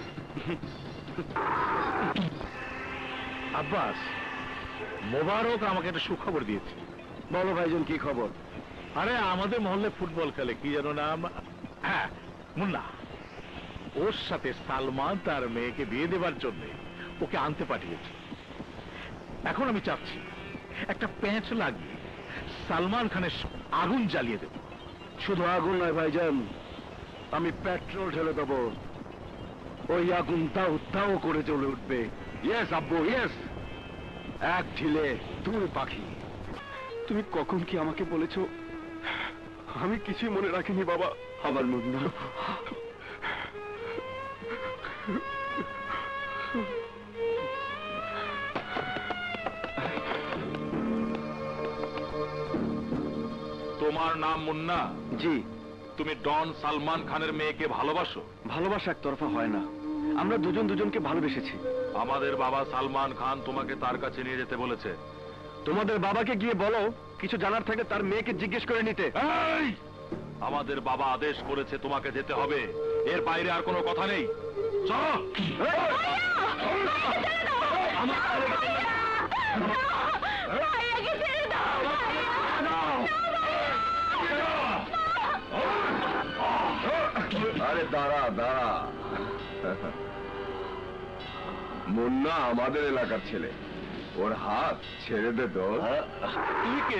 আব্বাস, মোবারক আমাকে একটা সুখবর দিয়েছে। বলো ভাইজন, কি খবর? আরে আমাদের মহল্লে ফুটবল খেলে, কি যেন নাম, হ্যাঁ মুন্না, ওর সাথে সালমান তার মেয়েকে বিয়ে দেবার জন্য ওকে আনতে পাঠিয়েছে। এখন আমি চাচ্ছি একটা প্যাঁচ লাগিয়ে সালমান খানের আগুন জ্বালিয়ে দেব। শুধু আগুন নয় ভাইজান, আমি পেট্রোল ঢেলে দেবো। ওই আগুন তাও তাও করে জ্বলে উঠবে। ইয়েস আব্বু, ইয়েস। এক ঢিলে দুই পাখি। তুমি কখন কি আমাকে বলেছো আমি কিছুই মনে রাখিনি বাবা। আমার মুন্না, তোমার নাম মুন্না? জি। তুমি ডন সালমান খানের মেয়েকে ভালোবাসো? ভালোবাসা একতরফা হয় না, আমরা দুজন দুজনকে ভালোবেসেছি। আমাদের বাবা সালমান খান তোমাকে তার কাছে নিয়ে যেতে বলেছে। তোমাদের বাবাকে গিয়ে বলো কিছু জানার থাকলে তার মেয়েকে জিজ্ঞেস করে নিতে। এই! আমাদের বাবা আদেশ করেছে তোমাকে যেতে হবে, এর বাইরে আর কোনো কথা নেই। চলো। আরে দাঁড়া দাঁড়া, মুন্না আমাদের এলাকার ছেলে, ওর হাত ছেড়ে দে তো। তুই কে?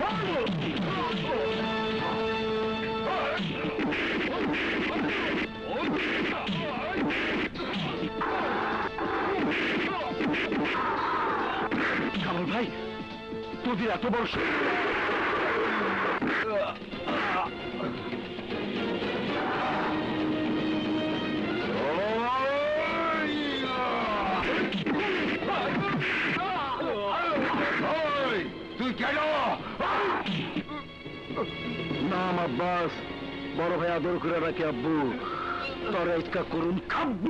কামাল ভাই, তোদের এত বড় তুই কেন? নাম আব্বাস, বড় ভাই আদর করে রাখে আব্বু। তোরা ইচ্ছা করুন খাব্বু।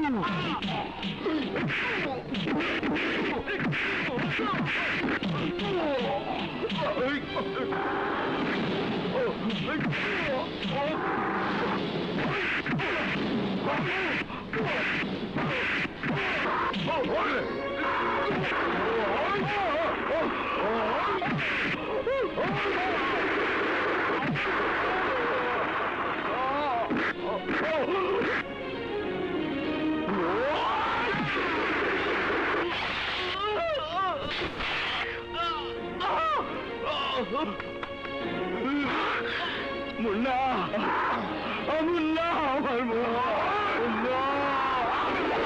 মুন্না, মুন্না, আমার মুন্না।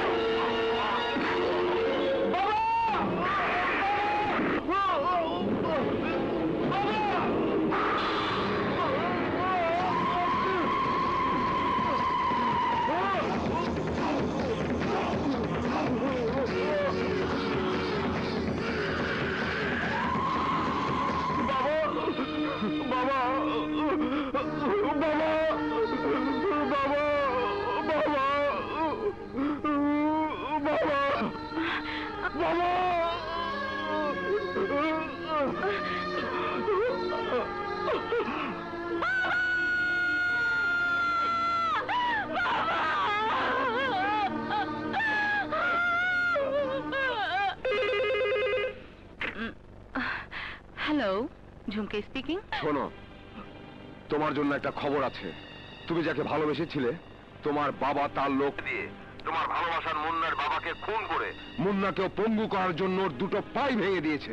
ঝুমকে স্পিকিং। শোনো, তোমার জন্য একটা খবর আছে। তুমি যাকে ভালোবেসেছিলে, তোমার বাবা তার লোক দিয়ে তোমার ভালোবাসার মুন্নার বাবাকে খুন করে মুন্নাকেও পঙ্গু করার জন্য ওর দুটো পাই ভেঙে দিয়েছে।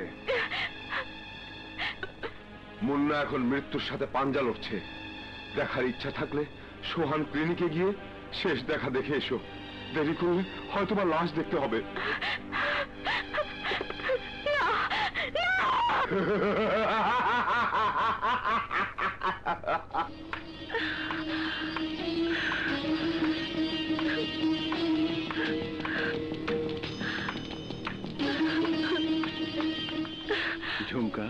মুন্না এখন মৃত্যুর সাথে পাঞ্জা লড়ছে। দেখার ইচ্ছা থাকলে সোহান ক্লিনিকে গিয়ে শেষ দেখা দেখে এসো। দেরি করলে হয়তো বা লাশ দেখতে হবে। ঝুমকা,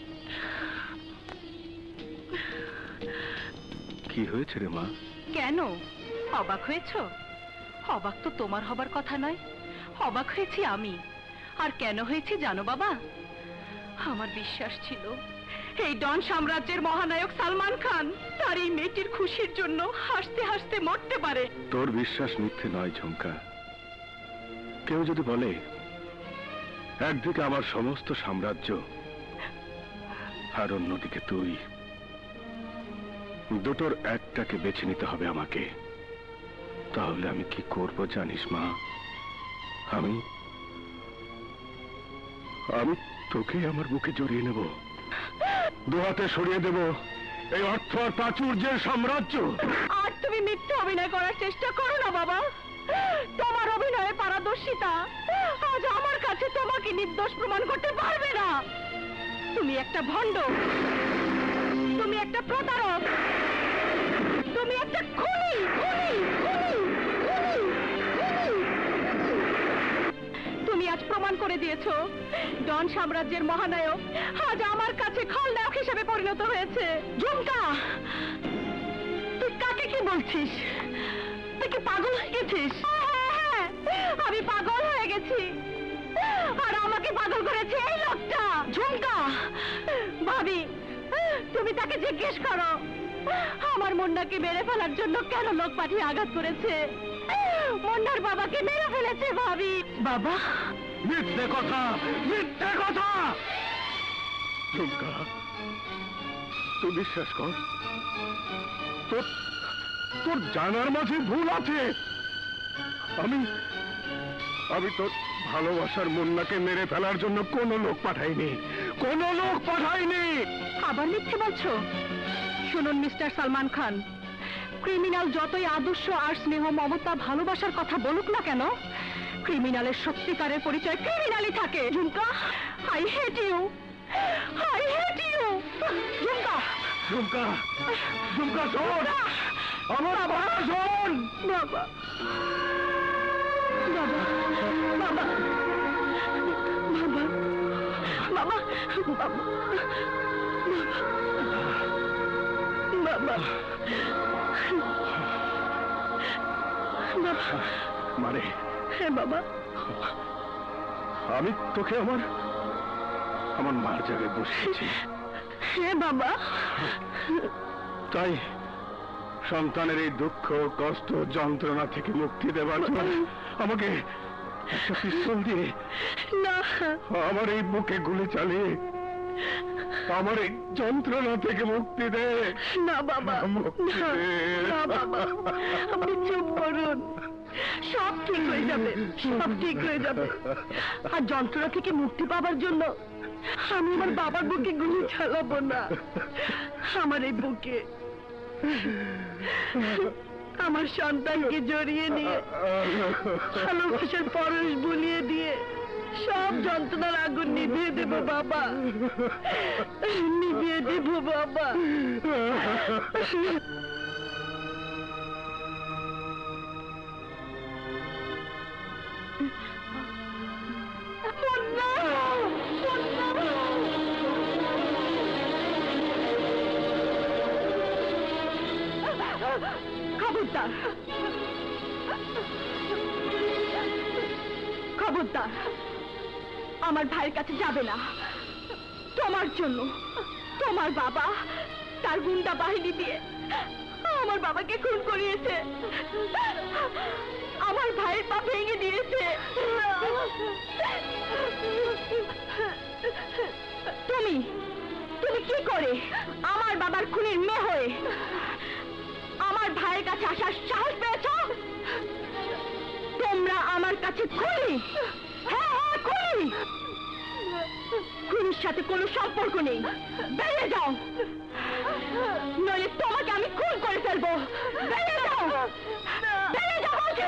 কি হয়েছে রে মা? কেন অবাক হয়েছ? অবাক তো তোমার হবার কথা নয়, অবাক হয়েছি আমি। আর কেন হয়েছি জানো বাবা? আমার বিশ্বাস ছিল এই ডন সাম্রাজ্যের মহানায়ক সালমান খান তার এই মেয়েটির খুশির জন্য হাসতে হাসতে মরতে পারে। তোর বিশ্বাস মিথ্যে নয় ঝুমকা। কেউ যদি বলে একদিকে আমার সমস্ত সাম্রাজ্য আর অন্যদিকে তুই, দুটোর একটাকে বেছে নিতে হবে আমাকে, তাহলে আমি কি করব জানিস মা? আমি আমি তোকে আমার বুকে জড়িয়ে নেব, দুহাতে সরিয়ে দেব এই অর্থ আর প্রাচুর্যের সাম্রাজ্য। আর তুমি মিথ্যে অভিনয় করার চেষ্টা করো না বাবা। তোমার অভিনয়ে পারদর্শিতা আজ আমার কাছে তোমাকে নির্দোষ প্রমাণ করতে পারবে না। তুমি একটা ভণ্ড, তুমি একটা প্রতারক, তুমি একটা খুনি, খুনি, খুনি, খুনি, খুনি। তুমি আজ প্রমাণ করে দিয়েছো ডন সাম্রাজ্যের মহানায়ক আজ আমার কাছে খলনায়ক হিসেবে পরিণত হয়েছে। ঝুমকা, তুই কাকে কি বলছিস? তুই কি পাগল হয়ে গেছিস? হ্যাঁ, আমি পাগল হয়ে গেছি। আর আমাকে পাগল করেছে এই লোকটা ঝুমকা। ভাবি, তুমি তাকে জিজ্ঞেস করো আমার মুন্নাকে মেরে ফেলার জন্য কেন লোক পাঠিয়ে আঘাত করেছে। মুন্নার বাবাকে মেরে ফেলেছে ভাবি। বাবা, মিথ্যে কথা, মিথ্যে কথা। ঝুমকা, তুই বিশ্বাস কর, তোর তোর জানার মাঝে ভুল আছে। আমি আমি তোর ভালোবাসার মুন্নাকে মেরে ফেলার জন্য কোনো লোক পাঠাইনি, কোনো লোক পাঠাইনি। আবার মিথ্যে বলছো? শুনুন মিস্টার সালমান খান, ক্রিমিনাল যতই আদর্শ আর স্নেহ মমতা ভালোবাসার কথা বলুক না কেন, ক্রিমিনালের সত্যিকারের পরিচয় ক্রিমিনালই থাকে। Jhumka, I hate you, I hate you. Jhumka, Jhumka, Jhumka শোন, আমার কথা শোন। বাবা, বাবা, বাবা, বাবা, বাবা, বাবা, বাবা, বাবা। মানে হ্যাঁ বাবা, আমি তোকে আমার আমার মার জায়গায় বসিয়েছি। হ্যাঁ বাবা। তাই সন্তানের এই দুঃখ, কষ্ট, যন্ত্রণা থেকে মুক্তি দেওয়ার জন্য আমাকে একটা পিস্তল দিয়ে না, আমার এই বুকে গুলি চালিয়ে আমার এই যন্ত্রণা থেকে মুক্তি দে। না বাবা, মুক্তি না, দে। না বাবা, আপনি চুপ করুন। সব ঠিক হয়ে যাবে, সব ঠিক হয়ে যাবে। আর যন্ত্রণা থেকে মুক্তি পাবার জন্য আমি আমার বাবার বুকে গুলি চালাবো না। আমার এই বুকে আমার সন্তানকে জড়িয়ে নিয়ে ভালোবাসার পরশ বুলিয়ে দিয়ে সব যন্ত্রণার আগুন নিভিয়ে দেব বাবা, নিভিয়ে দেব বাবা। খবরদার, খবরদার, আমার ভাইয়ের কাছে যাবে না। তোমার জন্য তোমার বাবা তার গুন্ডা বাহিনী দিয়ে আমার বাবাকে খুন করিয়েছে, আমার ভাইয়ের পা ভেঙে দিয়েছে। তুমি তুমি তুমি কি করে আমার বাবার খুনির মেয়ে হয়ে আমার ভাইয়ের কাছে আসার সাহস পেয়েছ? তোমরা আমার কাছে খুনি, হ্যাঁ হ্যাঁ খুনি। খুনির সাথে কোনো সম্পর্ক নেই, বেরিয়ে যাও, নইলে তোমাকে আমি খুন করে ফেলবো। বেরিয়ে যাও, বেরিয়ে যাও বলছি।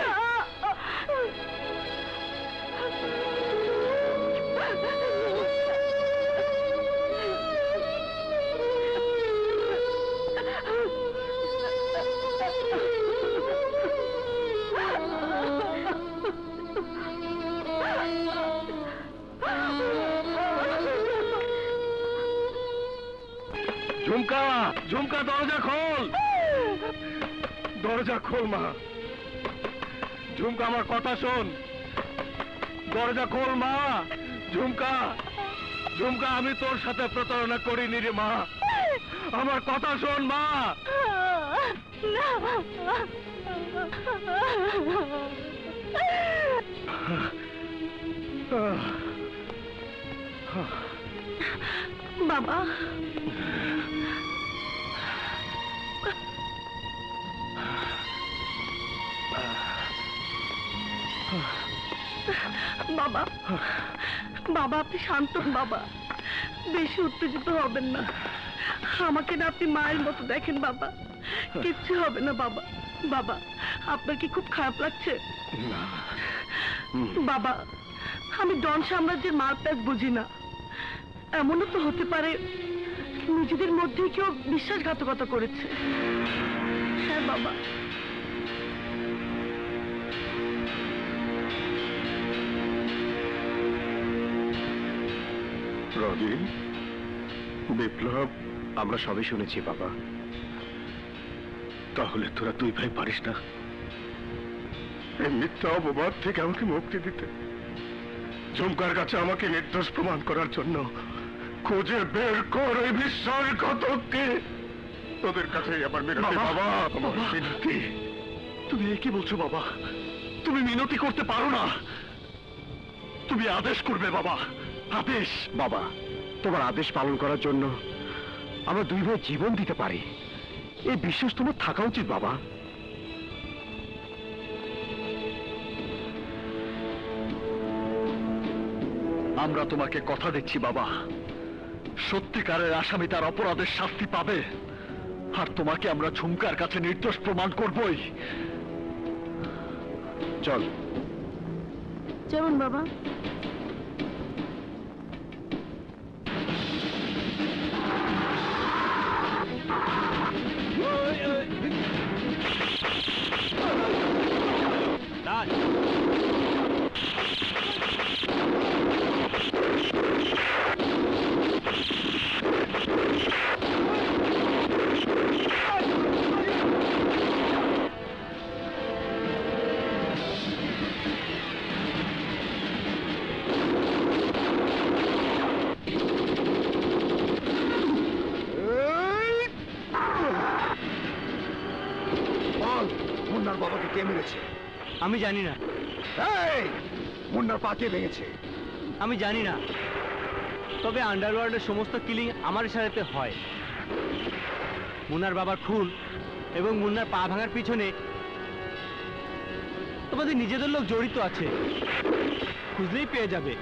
ঝুমকা, ঝুমকা দরজা খোল, দরজা খোল মা। ঝুমকা আমার কথা শোন, দরজা খোল মা। ঝুমকা, ঝুমকা আমি তোর সাথে প্রতারণা করিনি রে মা, আমার কথা শোন মা। বাবা, বাবা, বাবা আপনি শান্ত হন বাবা, বেশি উত্তেজিত হবেন না। আমাকে না আপনি মায়ের মতো দেখেন বাবা, কিচ্ছু হবে না বাবা। বাবা আপনার কি খুব খারাপ লাগছে? বাবা আমি ডন সাম্রাজ্যের মারপ্যাচ বুঝি না, এমনও তো হতে পারে নিজেদের মধ্যে কেউ বিশ্বাসঘাতকতা করেছে। হ্যাঁ বাবা। রবিন, বিপ্লব, আমরা সবই শুনেছি বাবা। তাহলে তোরা দুই ভাই পারিস না এই মিথ্যা অপবাদ থেকে আমাকে মুক্তি দিতে? ঝুমকার কাছে আমাকে নির্দোষ প্রমাণ করার জন্য খুঁজে বের কর ওই বিশ্বাসঘাতককে। তোদের কাছে আমার মিনতি বাবা, আমার মিনতি। তুমি এ কি বলছো বাবা? তুমি মিনতি করতে পারো না, তুমি আদেশ করবে বাবা, আদেশ। বাবা তোমার আদেশ পালন করার জন্য আমরা দুই ভাই জীবন দিতে পারি, এই বিশ্বাস তোমার থাকা উচিত বাবা। আমরা তোমাকে কথা দিচ্ছি বাবা, সত্যিকারের আসামি তার অপরাধের শাস্তি পাবে, আর তোমাকে আমরা ঝুমকার কাছে নির্দোষ প্রমাণ করবই। চল। চলুন বাবা। মুন্নার বাবাকে কে মেরেছে? আমি জানি না। এই মুন্নার পা কে ভেঙেছে? আমি জানি না, তবে আন্ডারওয়ার্ল্ডের সমস্ত কিলিং আমার ইশারাতে হয়। মুন্নার বাবার খুন এবং মুন্নার পা ভাঙার পিছনে তোমাদের নিজেদের লোক জড়িত আছে, খুঁজলেই পেয়ে যাবে।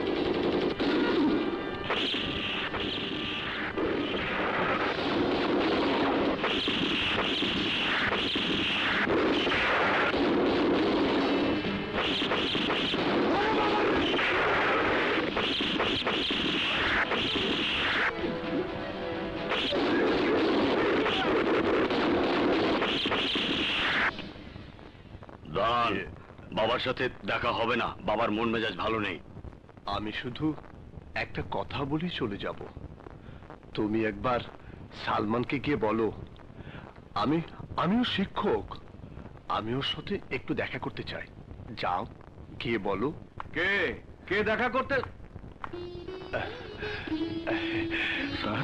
বাবার সাথে দেখা হবে না, বাবার মন মেজাজ ভালো নেই। আমি শুধু একটা কথা বলি চলে যাব। তুমি একবার সালমানকে গিয়ে বলো আমি আমিও শিক্ষক, আমি ওর সাথে একটু দেখা করতে চাই। যাও গিয়ে বলো। কে কে দেখা করতে? স্যার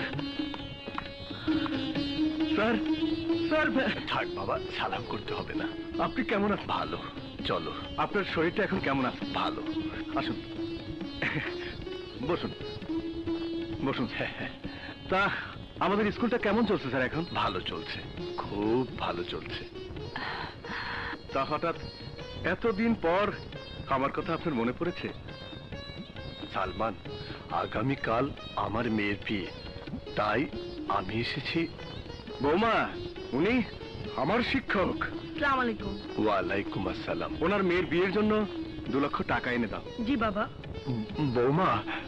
স্যার স্যার থাক বাবা, সালাম করতে হবে না। আপনি কেমন আছেন? ভালো, চলো। আপনার শরীরটা এখন কেমন আছে? ভালো। আসুন, বসুন বসুন। তো তা আমাদের স্কুলটা কেমন চলছে স্যার এখন? ভালো চলছে, খুব ভালো চলছে। তা হঠাৎ এতদিন পর আমার কথা আপনার মনে পড়েছে? সালমান, আগামীকাল আমার মেয়ের বিয়ে, তাই আমি এসেছি। বৌমা, উনি আমার শিক্ষক। আসসালামু আলাইকুম। ওয়ালাইকুম আসসালাম। ওনার মেয়ের বিয়ের জন্য দু লক্ষ টাকা এনে দাও। জি বাবা। বৌমা,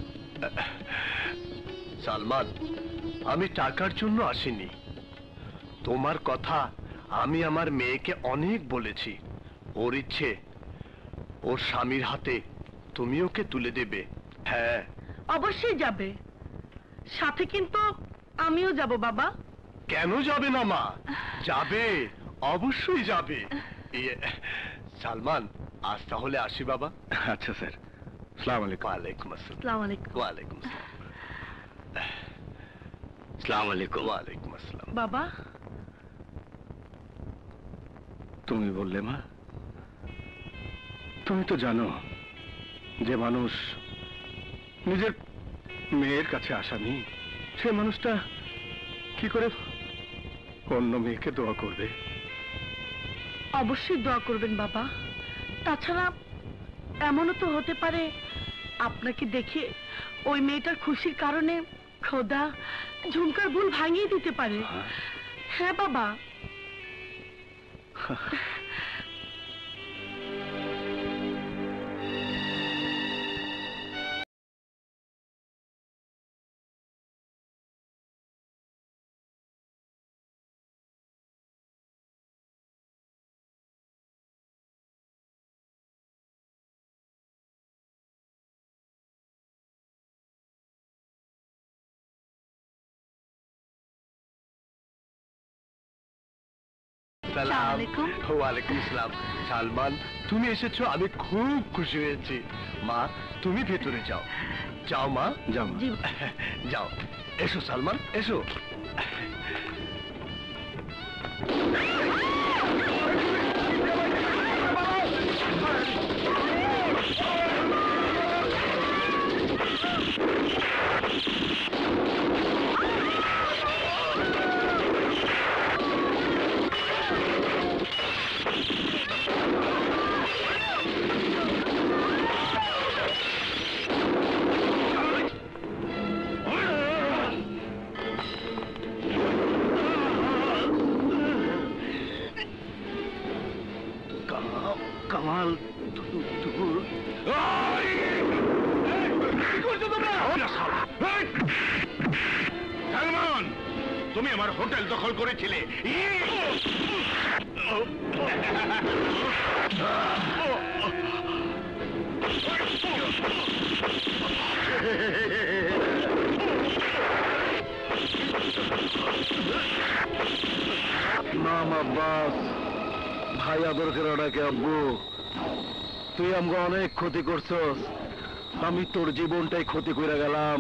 সালমান, আমি টাকার জন্য আসিনি। তোমার কথা আমি আমার মেয়েকে অনেক বলেছি। ওর ইচ্ছে ওর স্বামীর হাতে তুমি ওকে তুলে দেবে। হ্যাঁ, অবশ্যই যাবে, সাথে কিন্তু আমিও যাব বাবা। কেন যাবে না মা? যাবে, অবশ্যই যাবে। ইয়ে, সালমান, আজ তাহলে আসি বাবা। আচ্ছা স্যার, আসসালামু আলাইকুম। ওয়ালাইকুম আসসালাম। আসসালামু আলাইকুম। ওয়ালাইকুম আসসালাম। আসসালামু আলাইকুম। ওয়ালাইকুম আসসালাম। বাবা, তুমি বললে মা, তুমি তো জানো যে মানুষ নিজের মেয়ের কাছে আসামি, সে মানুষটা কি করে অন্য মেয়েকে দোয়া করবে? অবশ্যই দোয়া করবেন বাবা। তাছাড়া এমনও তো হতে পারে আপনাকে দেখে ওই মেয়েটার খুশির কারণে খোদা ঝুমকার ভুল ভাঙিয়ে দিতে পারে। হ্যাঁ বাবা। সালাম। ওয়ালাইকুম আসসালাম। সালমান, তুমি এসেছো, আমি খুব খুশি হয়েছি। মা, তুমি ভেতরে যাও। যাও মা, যাও মা। যাও। এসো সালমান, এসো। কামাল, সালমান, তুমি আমার হোটেল দখল করেছিলে। নাম আব্বাস, ভাই আদর করে ওটাকে আব্বু। তুই আমাকে অনেক ক্ষতি করছস, আমি তোর জীবনটাই ক্ষতি করে গেলাম।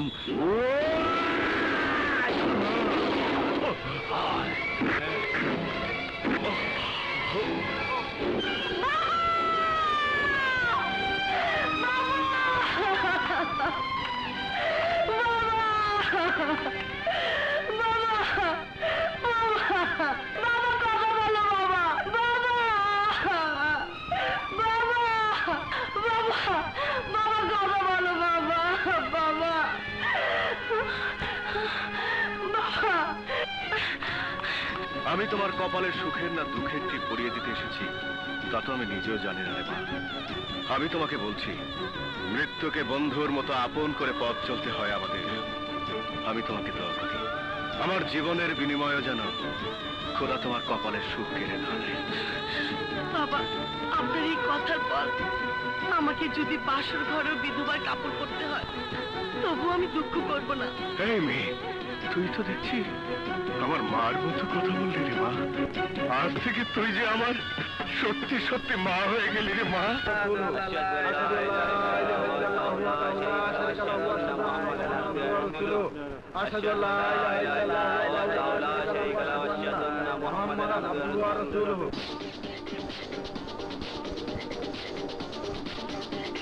আমি তোমার কপালের সুখের না দুঃখের টিপ পরিয়ে দিতে এসেছি, তা তো আমি নিজেও জানি না রে মা। আমি তোমাকে বলছি, মৃত্যুকে বন্ধুর মতো আপন করে পথ চলতে হয় আমাদের। আমি তোমাকে দোয়া করি, আমার জীবনের বিনিময়ে যেন খোদা তোমার কপালের সুখ কেড়ে না নেয়। বাবা, আপনার এই কথার পর আমাকে যদি বাসর ঘরেও বিধবার কাপড় পরতে হয়, তবু আমি দুঃখ করব না। এই মেয়ে, তুই তো দেখছি আমার মার মতো কথা বললি রে মা। আজ থেকে তুই যে আমার সত্যি সত্যি মা হয়ে গেলি রে মা।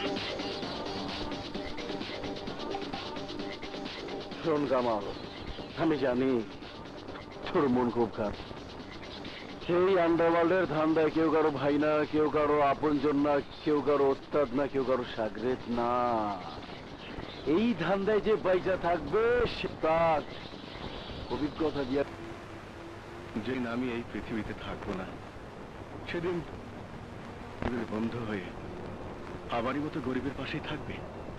শোন কামাল, আমি জানি তোর মন খুব খারাপ। সেই আন্ডারওয়ার্ল্ডের ধান্দায় কেউ কারো ভাই না, কেউ কারো আপনজন না, কেউ কারো ওস্তাদ না, কেউ কারো সাগরেদ না। এই ধান্দায় যে বাইজা থাকবে সে তার অভিজ্ঞতা দিয়ে। যেদিন আমি এই পৃথিবীতে থাকবো না সেদিন বন্ধ হয়ে আবারই মতো গরিবের পাশেই থাকবে।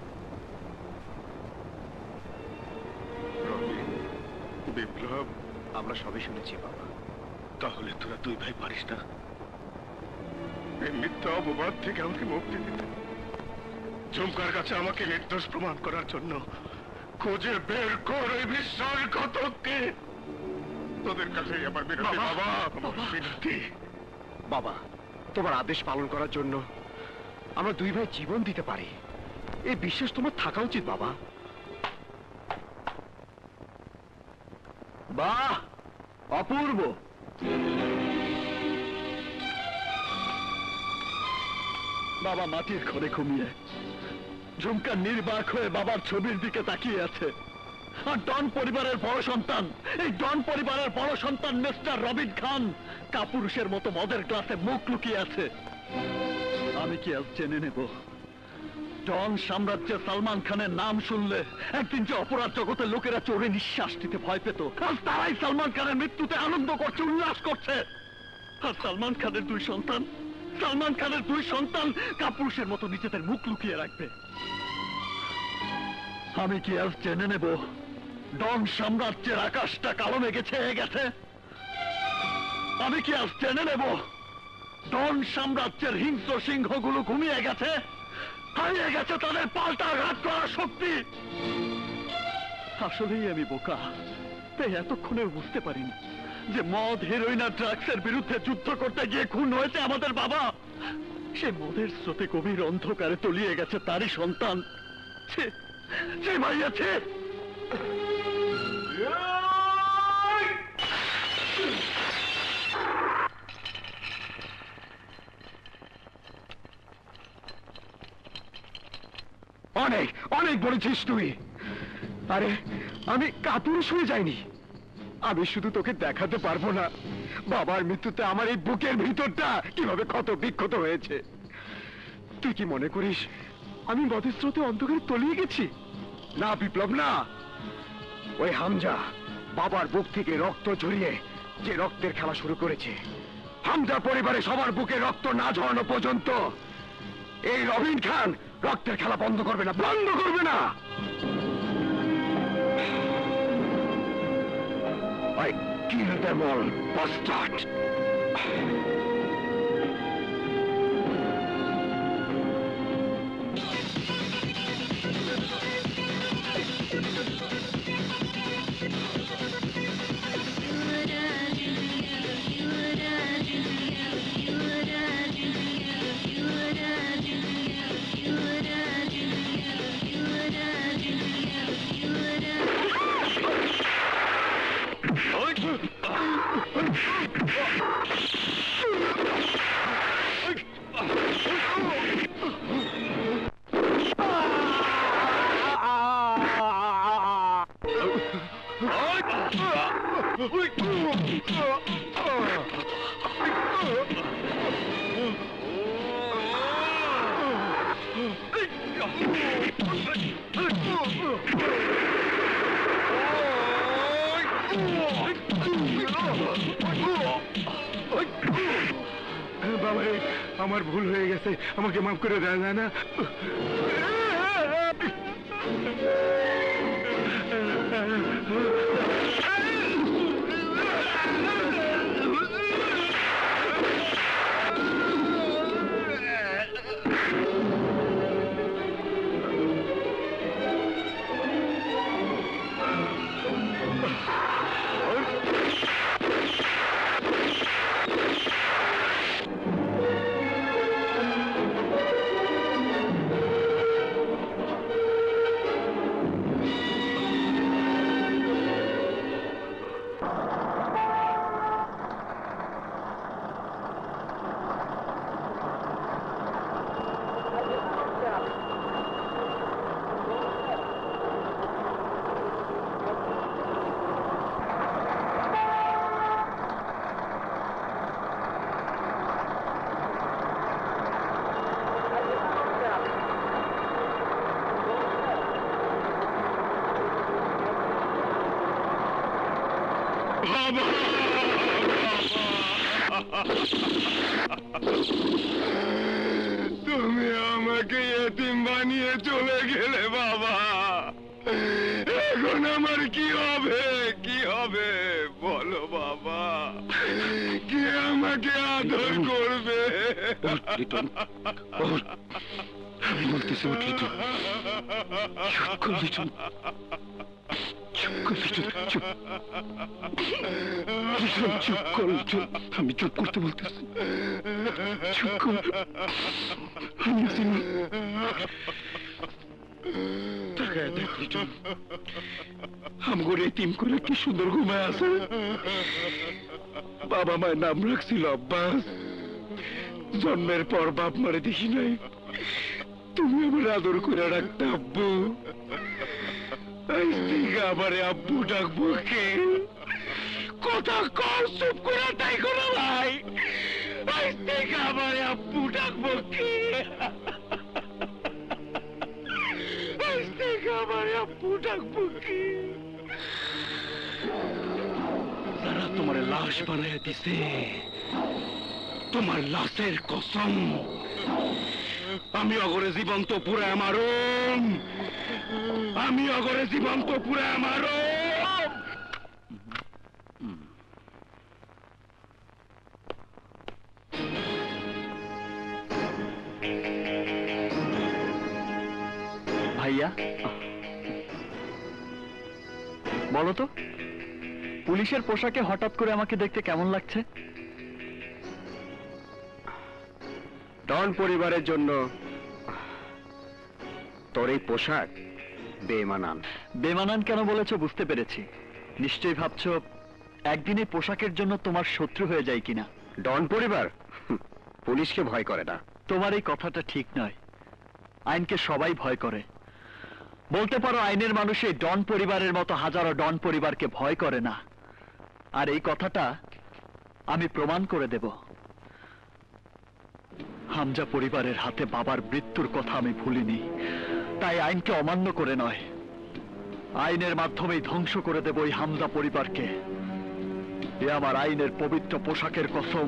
রবিন, বিপ্লব, আমরা সবই শুনেছি বাবা। তাহলে তোরা দুই ভাই পারিস না এই মিথ্যা অপবাদ থেকে আমাকে মুক্তি দিতে? ঝুমকার কাছে আমাকে নির্দোষ প্রমাণ করার জন্য খুঁজে বের কর এই বিশ্বাসঘাতককে। তোদের কাছে আমার বিনতি বাবা, আমার বিনতি। বাবা, তোমার আদেশ পালন করার জন্য আমরা দুই ভাই জীবন দিতে পারি, এই বিশ্বাস তোমার থাকা উচিত বাবা। বাহ, অপূর্ব। বাবা মাটির ঘরে ঘুমিয়ে ঝুমকা নির্বাক হয়ে বাবার ছবির দিকে তাকিয়ে আছে। আর ডন পরিবারের বড় সন্তান, এই ডন পরিবারের বড় সন্তান মিস্টার রবিন খান কাপুরুষের মতো মদের গ্লাসে মুখ লুকিয়ে আছে। আমি কি আজ জেনে নেব ডন সাম্রাজ্যে সালমান খানের নাম শুনলে একদিন যে অপরাধ জগতের লোকেরা চোরে নিঃশ্বাস দিতে ভয় পেত, আজ তারাই সালমান খানের মৃত্যুতে আনন্দ করছে, উল্লাস করছে। আর সালমান খানের দুই সন্তান সালমান খানের দুই সন্তান কাপুরুষের মতো নিজেদের মুখ লুকিয়ে রাখবে। আমি কি আজ জেনে নেব ডন সাম্রাজ্যের আকাশটা কালো মেঘে ছেয়ে গেছে? আমি কি আজ জেনে নেব ডন সাম্রাজ্যের হিংস্র সিংহগুলো ঘুমিয়ে গেছে, হারিয়ে গেছে তাদের পাল্টা আঘাত করার শক্তি? আসলেই আমি বোকা, তাই এতক্ষণে বুঝতে পারিনি যে মদ, হেরোইন আর ড্রাগসের বিরুদ্ধে যুদ্ধ করতে গিয়ে খুন হয়েছে আমাদের বাবা। সে মদের স্রোতে গভীর অন্ধকারে তলিয়ে গেছে তারই সন্তান। সে ভাই আছে। অনেক অনেক বলেছিস তুই। আরে আমি কাপুরুষ হয়ে যাইনি, আমি শুধু তোকে দেখাতে পারবো না বাবার মৃত্যুতে আমার এই বুকের ভিতরটা কিভাবে ক্ষত বিক্ষত হয়েছে। তুই কি মনে করিস আমি মদের স্রোতে অন্ধকারে তলিয়ে গেছি? না বিপ্লব, না। ওই হামজা বাবার বুক থেকে রক্ত ঝরিয়ে যে রক্তের খেলা শুরু করেছে, হামজা পরিবারে সবার বুকে রক্ত না ঝরানো পর্যন্ত এই রবিন খান রক্তের খেলা বন্ধ করবে না, বন্ধ করবে না। I kill them all, bastard! বাবা, আমার ভুল হয়ে গেছে, আমাকে মাফ করে দেওয়া যায় না? বাবা তুমি আমাকে এতিম বানিয়ে চলে গেলে বাবা, এখন আমার কি হবে, কি হবে বলো বাবা, কে আমাকে আদর করবে? আমি বলতেছি উঠ লিটন, চুপ কর লিটন, চুপ কর লিটন, চুপ লিটন, চুপ কর লিটন, আমি চুপ করতে বলতেছি, চুপ কর। আমি আছি না, তাকায় দেখ লিটন, আমগো এতিম করে কি সুন্দর ঘুমায় আছে। বাবা মায়ের নাম রাখছিল আব্বাস, জন্মের পর বাপ মারে দেখি নাই, তুমি আমার আদর করে রাখতে আব্বু, আজ থেকে আমারে আব্বু ডাকবো কে? কথা কর, চুপ করে তাই করো ভাই, আজ থেকে আমারে আব্বু ডাকবো কে? আজ থেকে আমারে আব্বু ডাকবো কে? যারা তোমার লাশ বানায় দিছে, তোমার লাশের কসম আমি অগরে জীবন্ত পুরা মারুম, আমি অগরে জীবন্ত পুরা মারুম। ভাইয়া বলো তো, পুলিশের পোশাকে হঠাৎ করে আমাকে দেখতে কেমন লাগছে? ডন পরিবারের জন্য তোর এই পোশাক বেমানান। বেমানান কেন বলেছো বুঝতে পেরেছি। নিশ্চয়ই ভাবছো একদিন এই পোশাকের জন্য তোমার শত্রু হয়ে যায় কিনা। ডন পরিবার পুলিশকে ভয় করে না। তোমার এই কথাটা ঠিক নয়, আইনকে সবাই ভয় করে। বলতে পারো আইনের মানুষ এই ডন পরিবারের মতো হাজারো ডন পরিবারকে ভয় করে না। আর এই কথাটা আমি প্রমাণ করে দেব। হামজা পরিবারের হাতে বাবার মৃত্যুর কথা আমি ভুলিনি, তাই আইনকে অমান্য করে নয়, আইনের মাধ্যমেই ধ্বংস করে দেব এই হামজা পরিবারকে। এ আমার আইনের পবিত্র পোশাকের কসম।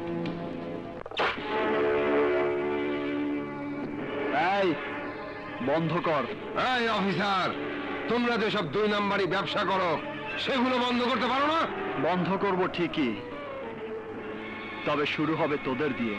এই বন্ধ কর। এই অফিসার, তোমরা যেসব দুই নাম্বারি ব্যবসা করো সেগুলো বন্ধ করতে পারো না? বন্ধ করব ঠিকই, তবে শুরু হবে তোদের দিয়ে।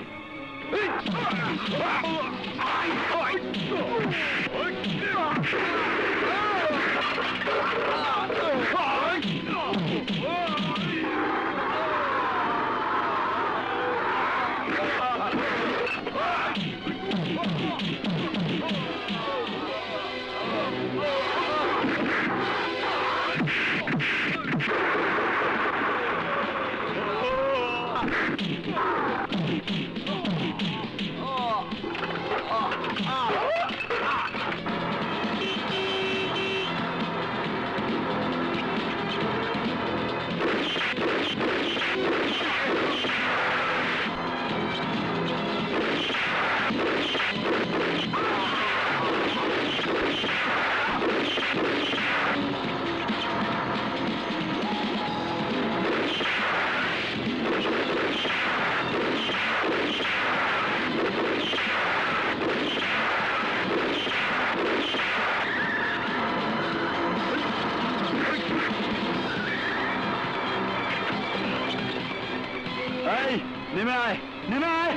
এই নেমে আয়, নেমে আয়।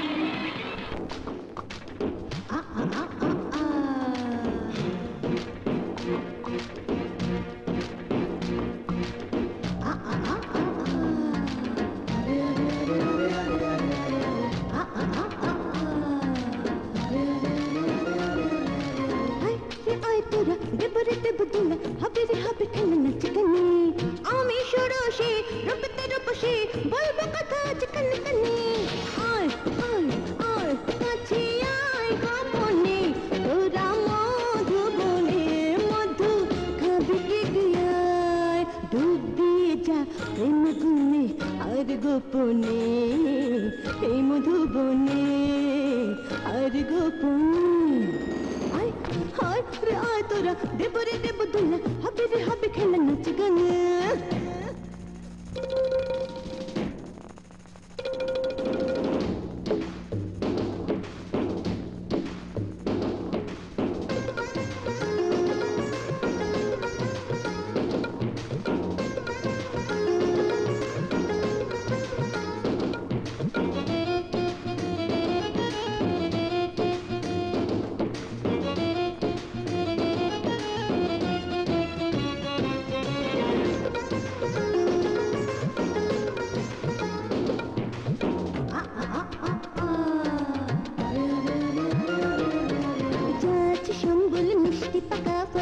আমি সরসে রূপতে রূপসে বলবো কথা চিকন কানে। আয় আয় আয় কাছে আয় গোপনে, তোরা মধুবনে মধু খাবি কে গিয়ায়। ডুব দিয়ে যা প্রেম গুনে আর গোপনে, এই মধুবনে আর গোপনে। আয় আয় রে আয় তোরা দেব রে দেব দুলা, হবে রে হবে খেলা নাচ গান।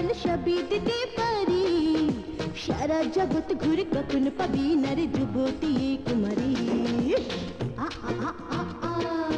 সম্বল সবই দিতে পারি সারা জগৎ ঘুরে কখন পাবি না রে যুবতী কুমারী আ আ আ আ আ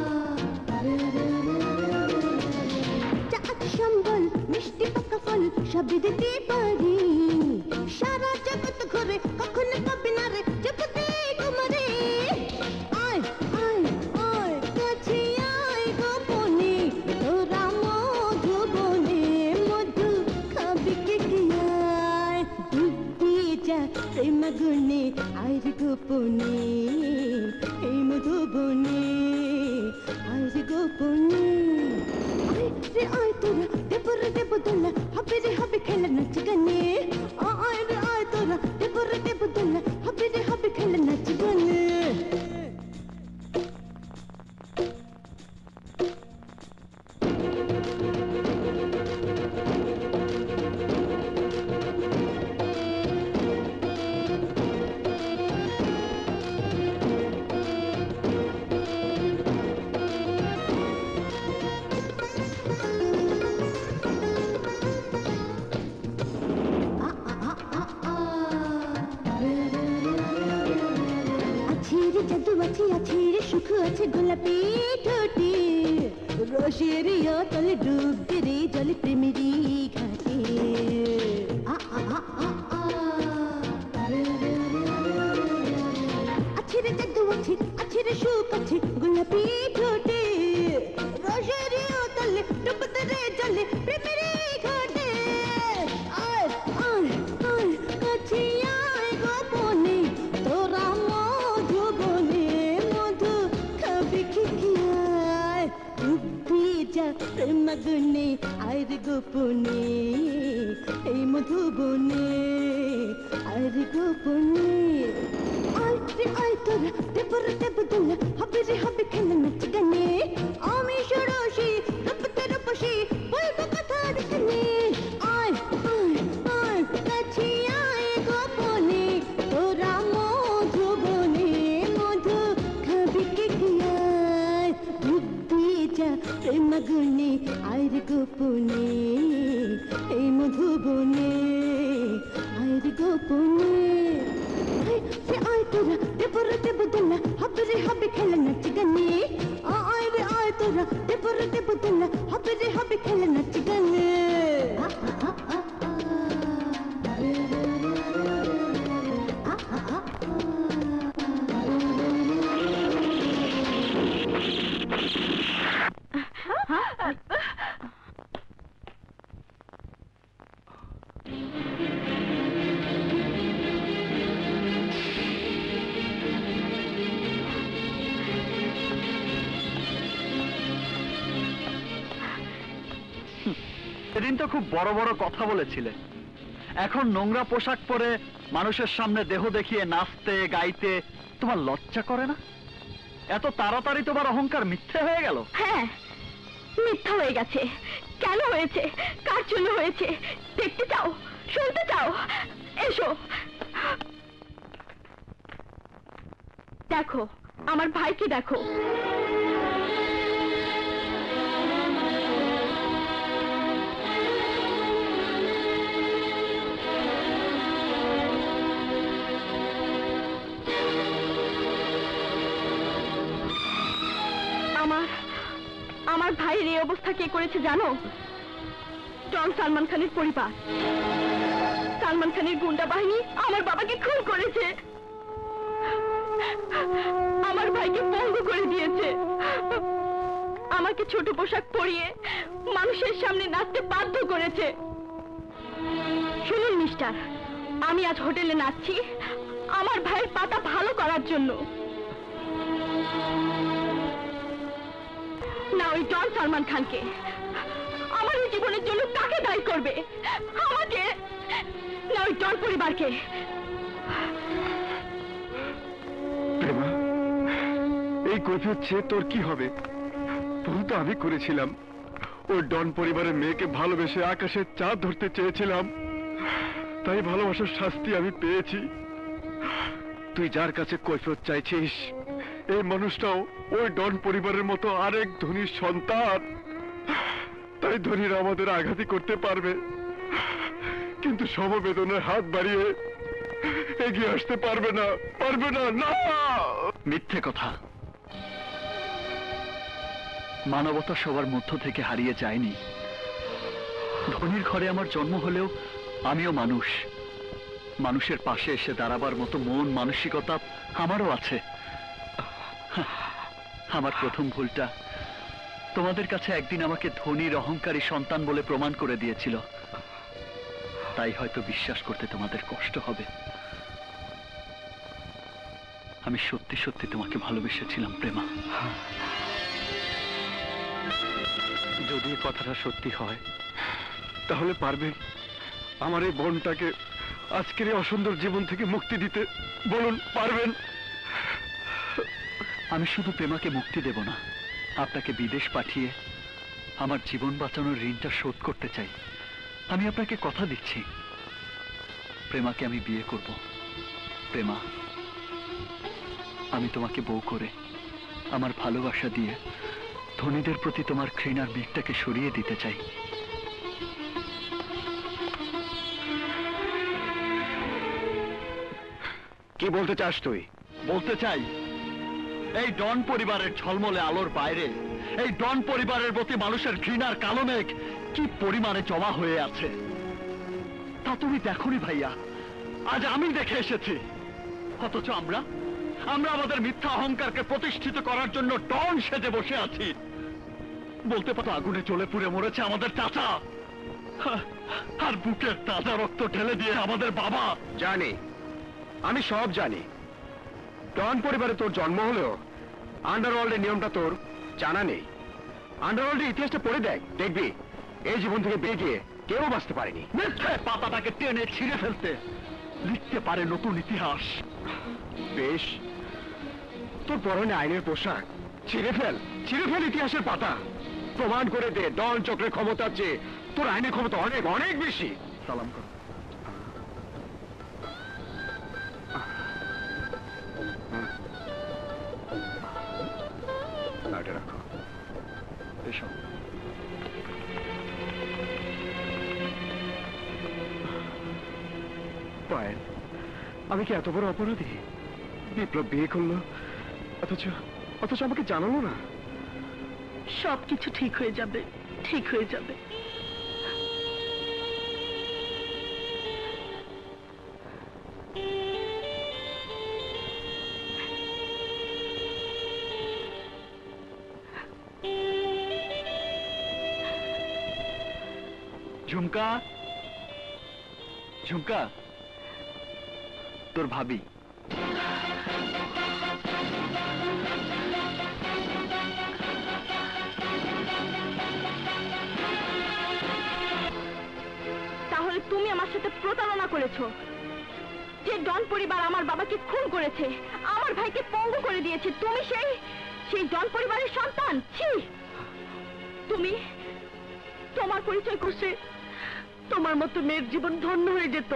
চাঁদ সম্বল মিষ্টি পাকা ফল সবই দিতে পারি সারা জগৎ ঘুরে কখন পাবি না রে যুবতী কুমারী আয় আয় আয় কাছে আয় গোপনে তোরা মধুবনে মধু খাবি কে কিয়ায় ডুবি যা প্রেম গুণে আয় রে গোপনে এই মধুবনে আয় রে গোপনে আয় রে আয় তোরা দেব রে দেব দোলা হবে রে হবে খেলা নাচ গানে আয় রে আয় তোরা দেব রে দেব দোলা হবে রে হবে খেলা নাচ গানে গোলাপি ঠোঁটে রসের তলে ডুবতে রে জলে প্রেমেরই ঘাটে আছে রে জাদু আছে আছে রে সুখ আছে গোলাপি ঠোঁটে রসের তলে ডুবতে রে জলে প্রেমেরই ঘাটে আয় আয় আয় কাছে আয় গোপনে তোরা মধুবনে মধু খাবি খিয়ায় ডুবি যা প্রেম গুণে আয় রে গোপনে এই মধুবনে আয় রে গোপনে আয় রে আয় তোরা দেব রে দেব দোলা হবে রে হবে খেলা নাচ গানে আমি ষোড়শী রূপতে রূপসী বলবো কথা দেখনে আয় আয় আয় কাছে আয় গোপনে তোরা মধুবনে মধু খাবি কে কিয়ায় ডুবি যা প্রেম গুণে আয় রে গোপনে এই মধুবনে আয় রে গোপনে আয় রে আয় তোরা দেব রে দেব দোলা হবে রে হবে খেলা নাচ গানে আয় রে আয় তোরা দেব রে দেব দোলা হবে রে হবে খেলা নাচ গানে সেদিন তো খুব বড় বড় কথা বলেছিলে এখন নোংরা পোশাক পরে মানুষের সামনে দেহ দেখিয়ে নাচতে গাইতে তোমার লজ্জা করে না এত তাড়াতাড়ি তোমার অহংকার মিথ্যে হয়ে গেল হ্যাঁ মিথ্যা হয়ে গেছে কেন হয়েছে কার জন্য হয়েছে দেখতে চাও শুনতে চাও এসো দেখো আমার ভাইকে দেখো আমার আমার ভাইয়ের এই অবস্থা কে করেছে জানো ডন সালমান খানের পরিবার সালমান খানের গুন্ডা বাহিনী আমার বাবাকে খুন করেছে আমার ভাইকে পঙ্গু করে দিয়েছে আমাকে ছোট পোশাক পরিয়ে মানুষের সামনে নাচতে বাধ্য করেছে শুনুন মিস্টার আমি আজ হোটেলে নাচছি আমার ভাইয়ের পাতা ভালো করার জন্য না ওই ডন সালমান খানকে আমার এই জীবনের জন্য কাকে দায়ী করবে আমাকে না ওই ডন পরিবারকে প্রেমা এই কৈফিয়ত চেয়ে তোর কি হবে ভুল তো আমি করেছিলাম ওই ডন পরিবারের মেয়েকে ভালোবেসে আকাশের চাঁদ ধরতে চেয়েছিলাম তাই ভালোবাসার শাস্তি আমি পেয়েছি তুই যার কাছে কৈফিয়ত চাইছিস এই মানুষটাও ওই ডন পরিবারের মতো আরেক ধনীর সন্তান তাই ধনীরা আমাদের আঘাতই করতে পারবে কিন্তু সমবেদনের হাত বাড়িয়ে এগিয়ে আসতে পারবে না, পারবে না। না, মিথ্যে কথা। মানবতা সবার মধ্য থেকে হারিয়ে যায়নি। ধনীর ঘরে আমার জন্ম হলেও আমিও মানুষ। মানুষের পাশে এসে দাঁড়াবার মতো মন মানসিকতা আমারও আছে। আমার প্রথম ভুলটা তোমাদের কাছে একদিন আমাকে ধনীর অহংকারী সন্তান বলে প্রমাণ করে দিয়েছিল। তাই হয়তো বিশ্বাস করতে তোমাদের কষ্ট হবে। আমি সত্যি সত্যি তোমাকে ভালোবেসেছিলাম প্রেমা। যদি এই কথাটা সত্যি হয় তাহলে পারবেন আমার এই বোনটাকে আজকের এই অসুন্দর জীবন থেকে মুক্তি দিতে? বলুন, পারবেন? আমি শুধু প্রেমাকে মুক্তি দেব না, আপনাকে বিদেশ পাঠিয়ে আমার জীবন বাঁচানোর ঋণটা শোধ করতে চাই। আমি আপনাকে কথা দিচ্ছি, প্রেমাকে আমি বিয়ে করব। প্রেমা, আমি তোমাকে বউ করে আমার ভালোবাসা দিয়ে ধনীদের প্রতি তোমার ঘৃণার মেঘটাকে সরিয়ে দিতে চাই। কি বলতে চাস তুই? বলতে চাই, এই ডন পরিবারের ঝলমলে আলোর বাইরে এই ডন পরিবারের প্রতি মানুষের ঘৃণার কালো মেঘ কি পরিমাণে জমা হয়ে আছে তা তুমি দেখোনি ভাইয়া, আজ আমি দেখে এসেছি। অথচ আমরা আমরা আমাদের মিথ্যা অহংকারকে প্রতিষ্ঠিত করার জন্য ডন সেজে বসে আছি। বলতে পারো আগুনে জ্বলে পুড়ে মরেছে আমাদের চাচা, আর বুকের তাজা রক্ত ঢেলে দিয়ে আমাদের বাবা। জানি, আমি সব জানি। ডন পরিবারে তোর জন্ম হলেও আন্ডারওয়ার্ল্ডের নিয়মটা তোর জানা নেই। আন্ডারওয়ার্ল্ডের ইতিহাসটা পড়ে দেখ, দেখবি এই জীবন থেকে বেরিয়ে কেউ বাঁচতে পারেনি। মিথ্যে পাতাটাকে টেনে ছিঁড়ে ফেলতে লিখতে পারে নতুন ইতিহাস। বেশ, তোর পরনে আইনের পোশাক, ছিঁড়ে ফেল, ছিঁড়ে ফেল ইতিহাসের পাতা। প্রমাণ করে দে ডন চক্রের ক্ষমতার চেয়ে তোর আইনের ক্ষমতা অনেক অনেক বেশি। সালাম কর। রাখো এসব পায়েল, আমি কি এত বড় অপরাধী? বিপ্লব বিয়ে করলো অথচ অথচ আমাকে জানালো না। সবকিছু ঠিক হয়ে যাবে, ঠিক হয়ে যাবে। ঝুমকা, ঝুমকা, তোর ভাবি। তাহলে তুমি আমার সাথে প্রতারণা করেছো। যে ডন পরিবার আমার বাবাকে খুন করেছে, আমার ভাইকে পঙ্গু করে দিয়েছে, তুমি সেই সেই ডন পরিবারের সন্তান। ছি! তুমি তোমার পরিচয় করছে তোমার মতো মেয়ের জীবন ধন্য হয়ে যেত।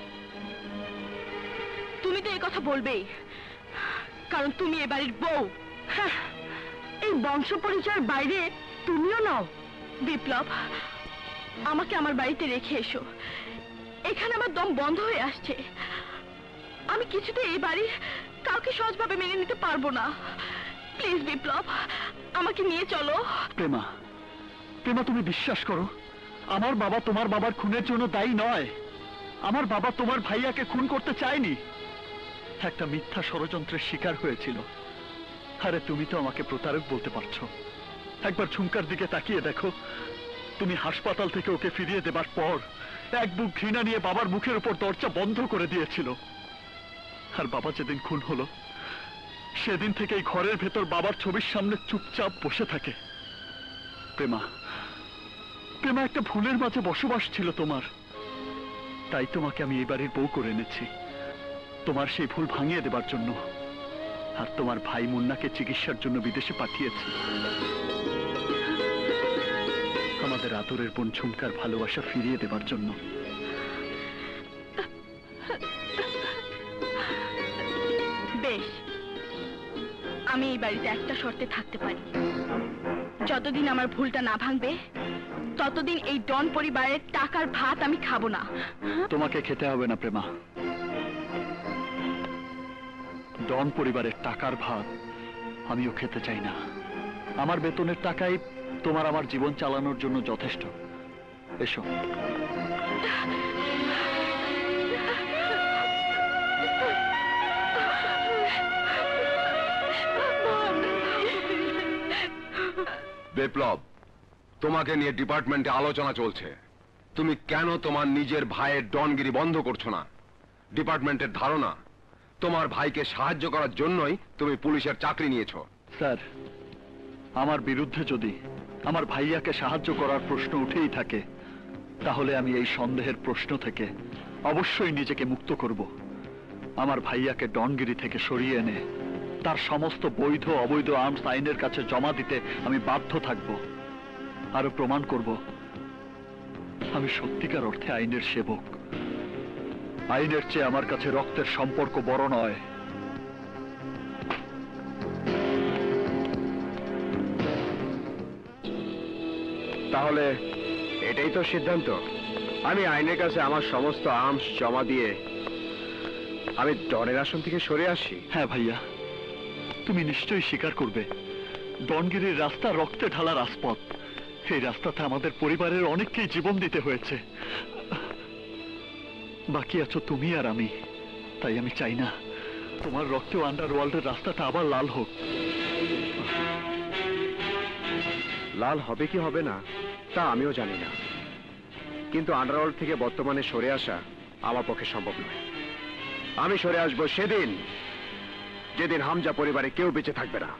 তুমি তো এই কথা বলবেই, কারণ তুমি এ বাড়ির বউ। হ্যাঁ, এই বংশ পরিচয়ের বাইরে তুমিও নাও। বিপ্লব, আমাকে আমার বাড়িতে রেখে এসো। এখানে আমার দম বন্ধ হয়ে আসছে। আমি কিছুতে এই বাড়ি কাউকে সহজভাবে মেনে নিতে পারবো না। প্লিজ বিপ্লব, আমাকে নিয়ে চলো। প্রেমা, প্রেমা, তুমি বিশ্বাস করো আমার বাবা তোমার বাবার খুনের জন্য দায়ী নয়। আমার বাবা তোমার ভাইয়াকে খুন করতে চায়নি, একটা মিথ্যা ষড়যন্ত্রের শিকার হয়েছিল। আরে তুমি তো আমাকে প্রতারক বলতে পারছো। একবার ঝুমকার দিকে তাকিয়ে দেখো, তুমি হাসপাতাল থেকে ওকে ফিরিয়ে দেবার পর এক বুক ঘৃণা নিয়ে বাবার মুখের উপর দরজা বন্ধ করে দিয়েছিল। আর বাবা যেদিন খুন হলো সেদিন থেকে এই ঘরের ভেতর বাবার ছবির সামনে চুপচাপ বসে থাকে। প্রেমা, প্রেমা, একটা ভুলের মাঝে বসবাস ছিল তোমার, তাই তোমাকে আমি এই বাড়ির বউ করে এনেছি তোমার সেই ভুল ভাঙিয়ে দেবার জন্য। আর তোমার ভাই মুন্নাকে চিকিৎসার জন্য বিদেশে পাঠিয়েছি আমাদের আদরের বোন ঝুমকার ভালোবাসা ফিরিয়ে দেবার জন্য। বেশ, আমি এই বাড়িতে একটা শর্তে থাকতে পারি। যতদিন আমার ভুলটা না ভাঙবে ততদিন এই ডন পরিবারের টাকার ভাত আমি খাবো না। তোমাকে খেতে হবে না প্রেমা। ডন পরিবারের টাকার ভাত আমিও খেতে চাই না। আমার বেতনের টাকাই তোমার আমার জীবন চালানোর জন্য যথেষ্ট। এসো। বিপ্লব, তোমাকে নিয়ে ডিপার্টমেন্টে আলোচনা চলছে। তুমি কেন তোমার নিজের ভাইয়ের ডনগিরি বন্ধ করছো না? ডিপার্টমেন্টের ধারণা তোমার ভাইকে সাহায্য করার জন্যই তুমি পুলিশের চাকরি নিয়েছো। স্যার, আমার বিরুদ্ধে যদি আমার ভাইয়াকে সাহায্য করার প্রশ্ন উঠেই থাকে, তাহলে আমি এই সন্দেহের প্রশ্ন থেকে অবশ্যই নিজেকে মুক্ত করব। আমার ভাইয়াকে ডনগিরি থেকে সরিয়ে এনে তার সমস্ত বৈধ অবৈধ আর্মস আইনের কাছে জমা দিতে আমি বাধ্য থাকব। আরো প্রমাণ করব আমি সত্যিকার অর্থে আইনের সেবক। আইনের চেয়ে আমার কাছে রক্তের সম্পর্ক বড় নয়। তাহলে এটাই তো সিদ্ধান্ত? আমি আইনের কাছে আমার সমস্ত আর্মস জমা দিয়ে আমি ডনের আসন থেকে সরে আসি? হ্যাঁ ভাইয়া, তুমি নিশ্চয়ই স্বীকার করবে ডনগিরির রাস্তা রক্তে ঢালা রাজপথ। এই রাস্তাতে আমাদের পরিবারের অনেককেই জীবন দিতে হয়েছে। বাকি আছো তুমি আর আমি। তাই আমি চাই না তোমার রক্তে আন্ডারওয়ার্ল্ডের রাস্তাটা আবার লাল হোক। লাল হবে কি হবে না তা আমিও জানি না, কিন্তু আন্ডারওয়ার্ল্ড থেকে বর্তমানে সরে আসা আমার পক্ষে সম্ভব নয়। আমি সরে আসবো সেদিন যেদিন হামজা পরিবারে কেউ বেঁচে থাকবে না।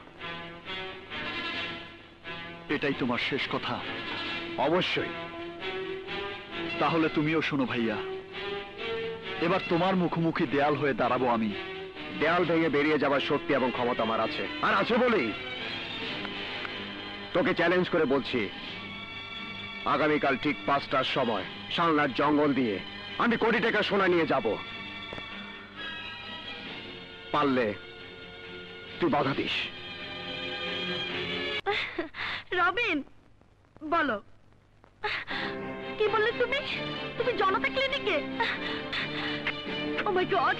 এটাই তোমার শেষ কথা? অবশ্যই। তাহলে তুমিও শোনো ভাইয়া, এবার তোমার মুখোমুখি দেয়াল হয়ে দাঁড়াবো আমি। দেয়াল ভেঙে বেরিয়ে যাওয়ার শক্তি এবং ক্ষমতা আমার আছে, আর আছে বলেই তোকে চ্যালেঞ্জ করে বলছি, আগামীকাল ঠিক পাঁচটার সময় সালনার জঙ্গল দিয়ে আমি কোটি টাকা সোনা নিয়ে যাব। পারলে তুই বাধা দিস। রবিন, বলো কি বললে তুমি? তুমি জনতা ক্লিনিকে? Oh my God!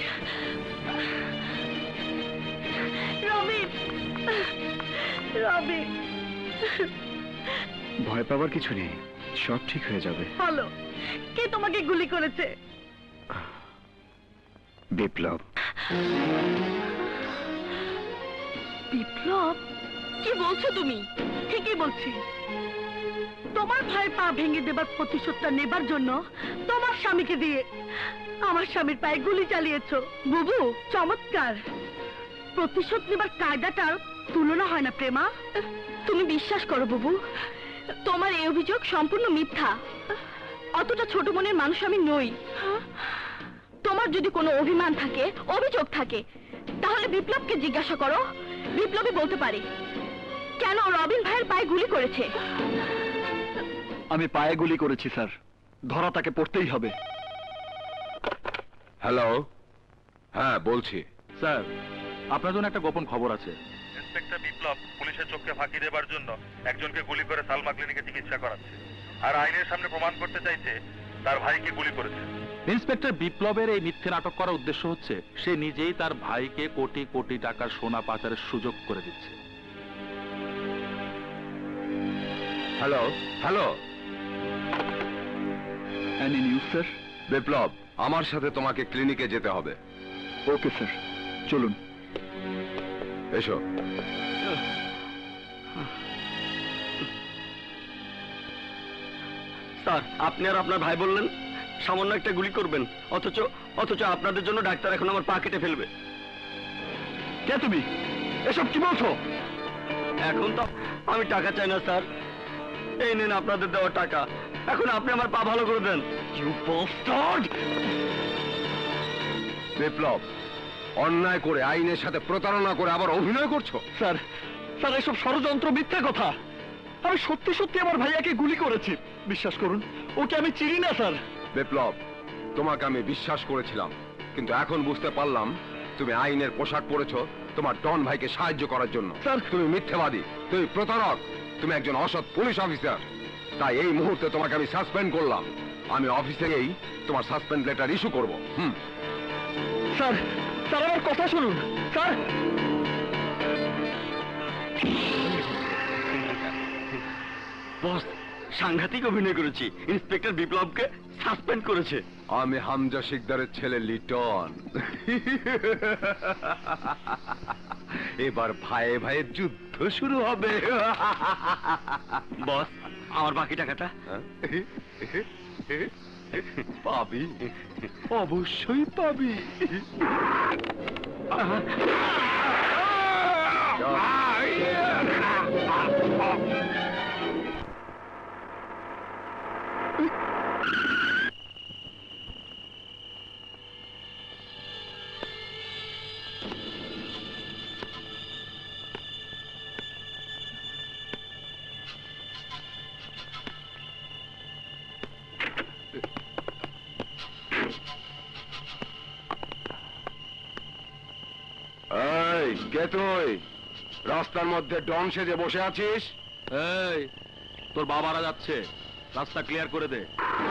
Robin, Robin, ভয় পাওয়ার কিছু নেই, সব ঠিক হয়ে যাবে। বলো কে তোমাকে গুলি করেছে? বিপ্লব। বিপ্লব? কি বলছো তুমি? ঠিকই বলছি। তোমার ভাইয়ের পা ভেঙে দেবার প্রতিশোধটা নেবার জন্য তোমার স্বামীকে দিয়ে আমার স্বামীর পায়ে গুলি চালিয়েছো। বুবু, চমৎকার। প্রতিশোধ নেবার কায়দাটার তুলনা হয় না প্রেমা। তুমি বিশ্বাস করো বুবু, তোমার এই অভিযোগ সম্পূর্ণ মিথ্যা। অতটা ছোট মনের মানুষ আমি নই। তোমার যদি কোনো অভিমান থাকে, অভিযোগ থাকে, তাহলে বিপ্লবকে জিজ্ঞাসা করো। বিপ্লবই বলতে পারে কেন রবিন ভাইয়ের পায়ে গুলি করেছে। আমি পায়ে গুলি করেছি স্যার, ধরা তাকে পড়তেই হবে। হ্যালো, হ্যাঁ বলছি। স্যার, আপনার জন্য একটা গোপন খবর আছে। ইন্সপেক্টর বিপ্লব পুলিশের চোখকে ফাঁকি দেবার জন্য একজনকে গুলি করে সালমা ক্লিনিকে চিকিৎসা করাচ্ছে, আর আইনের সামনে প্রমাণ করতে চাইছে তার ভাইকে গুলি করেছে। ইন্সপেক্টর বিপ্লবের এই মিথ্যে নাটক করার উদ্দেশ্য হচ্ছে সে নিজেই তার ভাইকে কোটি কোটি টাকার সোনা পাচারের সুযোগ করে দিচ্ছে। Hello, hello. Any news sir? Biplab, আমার সাথে তোমাকে ক্লিনিকে যেতে হবে। ওকে স্যার, চলুন। এসো। স্যার, আপনি আর আপনার ভাই বললেন সামান্য একটা গুলি করবেন, অথচ অথচ আপনাদের জন্য ডাক্তার এখন আমার পা কেটে ফেলবে। কে তুমি? এসব কি বলছো? এখন তো আমি টাকা চাই না স্যার, এই নেন আপনাদের দেওয়া টাকা, এখন আপনি আমার পা ভালো করে দেন। You bastard! বিপ্লব, অন্যায় করে আইনের সাথে প্রতারণা করে আবার অভিনয় করছো? স্যার, স্যার এসব ষড়যন্ত্র, মিথ্যা কথা। আমি সত্যি সত্যি আমার ভাইয়াকে গুলি করেছি, বিশ্বাস করুন। ওকে আমি চিনি না স্যার। বিপ্লব, তোমাকে আমি বিশ্বাস করেছিলাম, কিন্তু এখন বুঝতে পারলাম তুমি আইনের পোশাক পরেছো তোমার ডন ভাইকে সাহায্য করার জন্য। স্যার, তুমি মিথ্যাবাদী, তুমি প্রতারক, তুমি একজন অসৎ পুলিশ অফিসার। তাই এই মুহূর্তে তোমাকে আমি সাসপেন্ড করলাম। আমি অফিসে গিয়েই তোমার সাসপেন্ড লেটার ইস্যু করব। হুম স্যার, স্যার আমার কথা শুনুন স্যার। বস, সাংঘাতিক অভিনয় করেছি। ইন্সপেক্টর বিপ্লবকে সাসপেন্ড করেছে। আমি হামজা শিকদারের ছেলে লিটন। এবার ভাইয়ে ভাইয়ের যুদ্ধ শুরু হবে। বস, আমার বাকি টাকাটা পাবি, অবশ্যই পাবি। এই কে তুই? রাস্তার মধ্যে ডন সেজে বসে আছিস? এই, তোর বাবারা যাচ্ছে, রাস্তা ক্লিয়ার করে দে।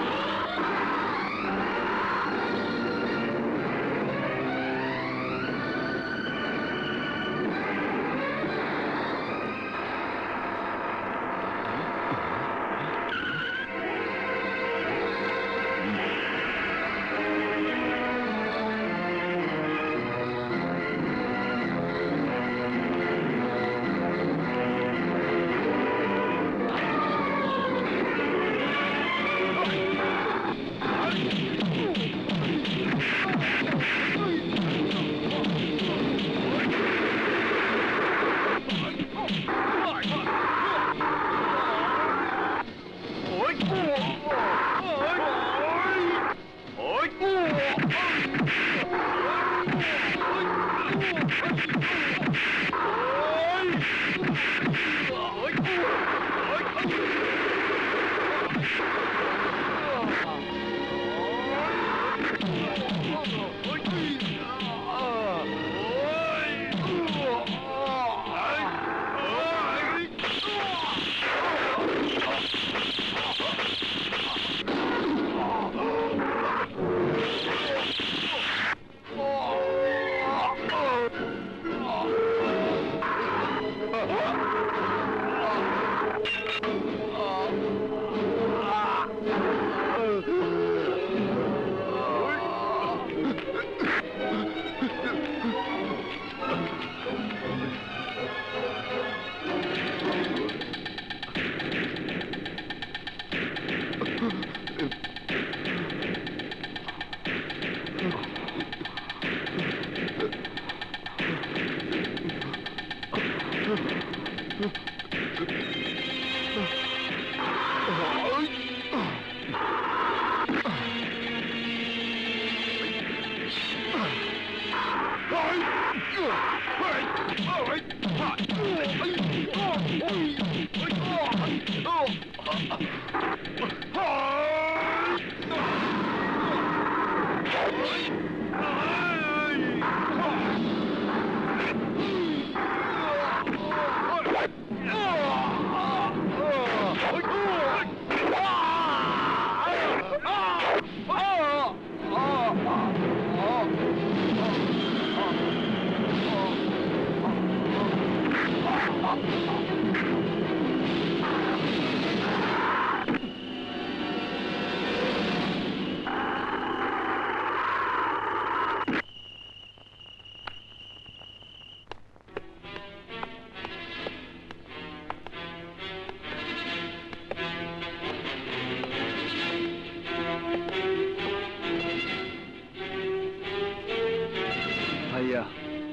ভাইয়া,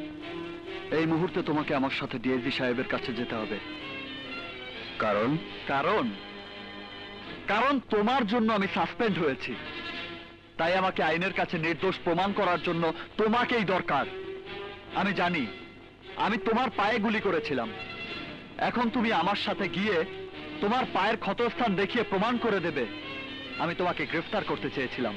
এই মুহূর্তে তোমাকে আমার সাথে ডিআইজি সাহেবের কাছে যেতে হবে। কারণ কারণ কারণ তোমার জন্য আমি সাসপেন্ড হয়েছি। তাই আমাকে আইনের কাছে নির্দোষ প্রমাণ করার জন্য তোমাকেই দরকার। আমি জানি আমি তোমার পায়ে গুলি করেছিলাম। এখন তুমি আমার সাথে গিয়ে তোমার পায়ের ক্ষতস্থান দেখিয়ে প্রমাণ করে দেবে আমি তোমাকে গ্রেফতার করতে চেয়েছিলাম।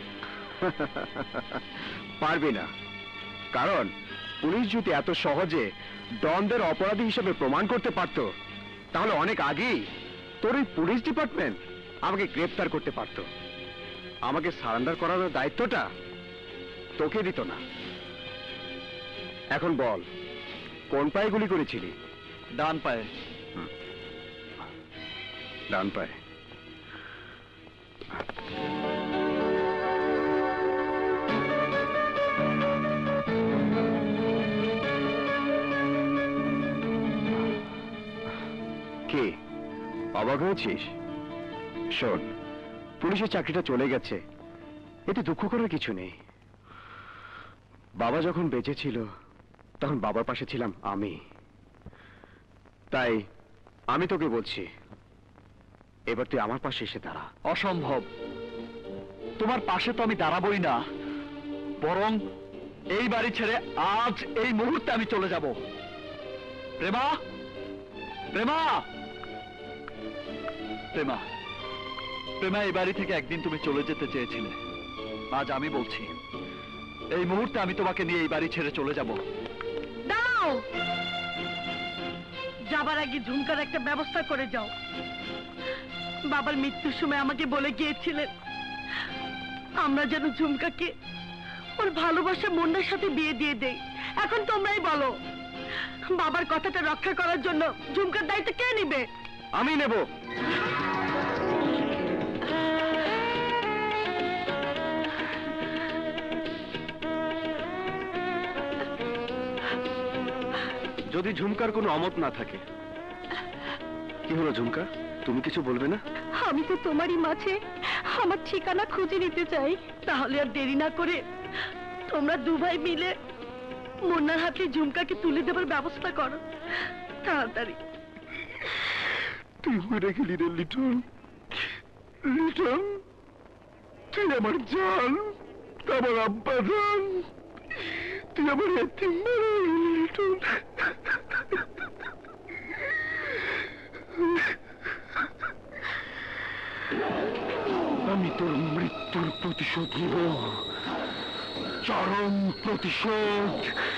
পারবি না, কারণ পুলিশ যদি এত সহজে ডনদের অপরাধী হিসেবে প্রমাণ করতে পারত, তাহলে অনেক আগেই তোর এই পুলিশ ডিপার্টমেন্ট আমাকে গ্রেফতার করতে পারত। আমাকে সারেন্ডার করানোর দায়িত্বটা তোকে দিত না। এখন বল, কোন পায়ে গুলি করেছিলি? ডান পায়ে। ডান পায়ে। কে অবাক হয়েছিস? শোন, পুলিশের চাকরিটা চলে গেছে, এতে দুঃখ করার কিছু নেই। বাবা যখন বেঁচে ছিল তখন বাবার পাশে ছিলাম আমি। তাই আমি তোকে বলছি, এবার তুই আমার পাশে এসে দাঁড়া। অসম্ভব, তোমার পাশে তো আমি দাঁড়াবই না, বরং এই বাড়ি ছেড়ে আজ এই মুহূর্তে আমি চলে যাব। প্রেমা, প্রেমা, প্রেমা, প্রেমা, এই বাড়ি থেকে একদিন তুমি চলে যেতে চেয়েছিলে, আজ আমি বলছি এই মুহূর্তে আমি তোমাকে নিয়ে এই বাড়ি ছেড়ে চলে যাব। দাও, যাবার আগে ঝুমকার একটা ব্যবস্থা করে যাও। বাবার মৃত্যুর সময় আমাকে বলে গিয়েছিলেন আমরা যেন ঝুমকাকে ওর ভালোবাসা মুন্নার সাথে বিয়ে দিয়ে দেই। এখন তোমরাই বলো, বাবার কথাটা রক্ষা করার জন্য ঝুমকার দায়িত্ব কে নিবে? আমি নেব। যদি ঝুমকার কোনো অমত না থাকে। কি হলো ঝুমকা, তুমি কিছু বলবে না? আমি তো তোমারই মাঝে আমার ঠিকানা খুঁজে নিতে চাই। তাহলে আর দেরি না করে তোমরা দু ভাই মিলে মুন্নার হাতে ঝুমকাকে তুলে দেবার ব্যবস্থা করো, তাড়াতাড়ি। তুই মরে গেলি রে লিটন, লিটন, তুই আমার জান, আমার আব্বা জান, তুই আমার এতিম মরে গেলি লিটন। আমি তোর মৃত্যুর প্রতিশোধ নিব, চরম প্রতিশোধ।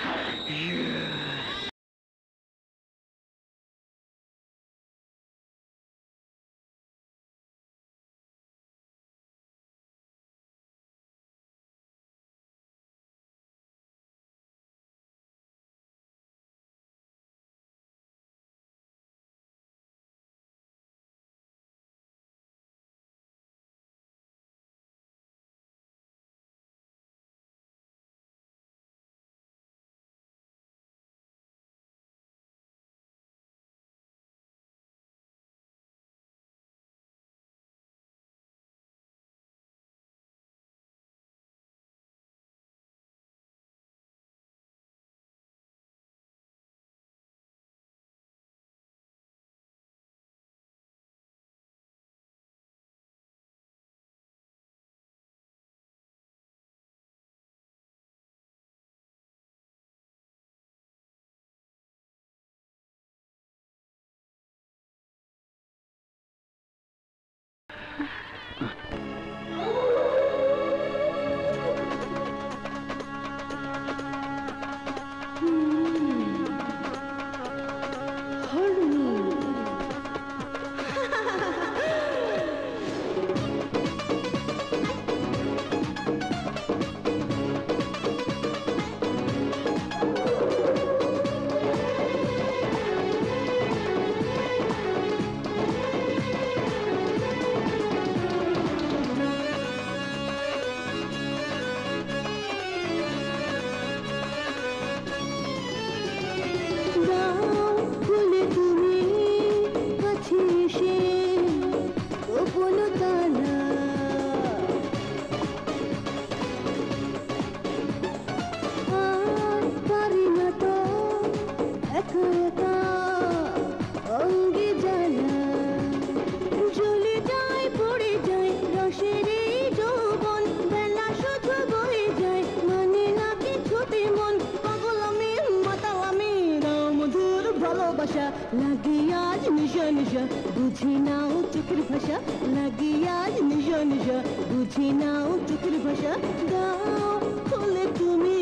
লাগি আজ নিশা নিশা বুঝি নাও চোখের ভাষা, লাগি আজ নিশা নিশা বুঝি নাও চোখের ভাষা। গাও খোলে তুমি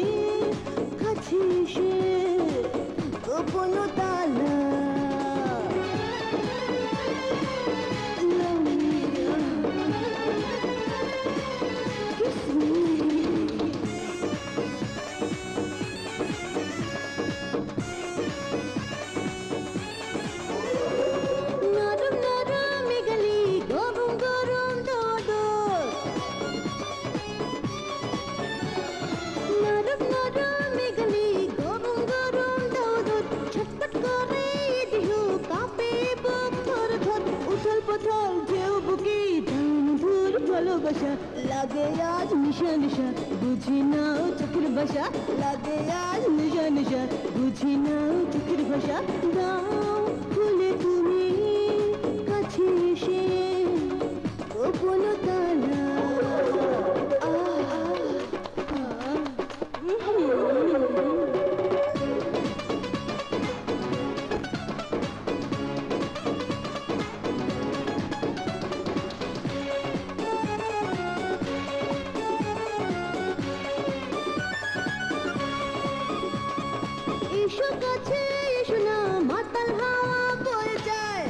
কাছে এসে গোপন তালা। ভালোবাসা লাগে আজ নিশা নিশা বুঝি নাও চোখের ভাষা লাগে আজ নিশা নিশা বুঝি নাও চোখের ভাষা দাও খুলে তুমি কাছে এসে গোপন তালা এসো কাছে এসো না মাতাল হাওয়া বয়ে যায়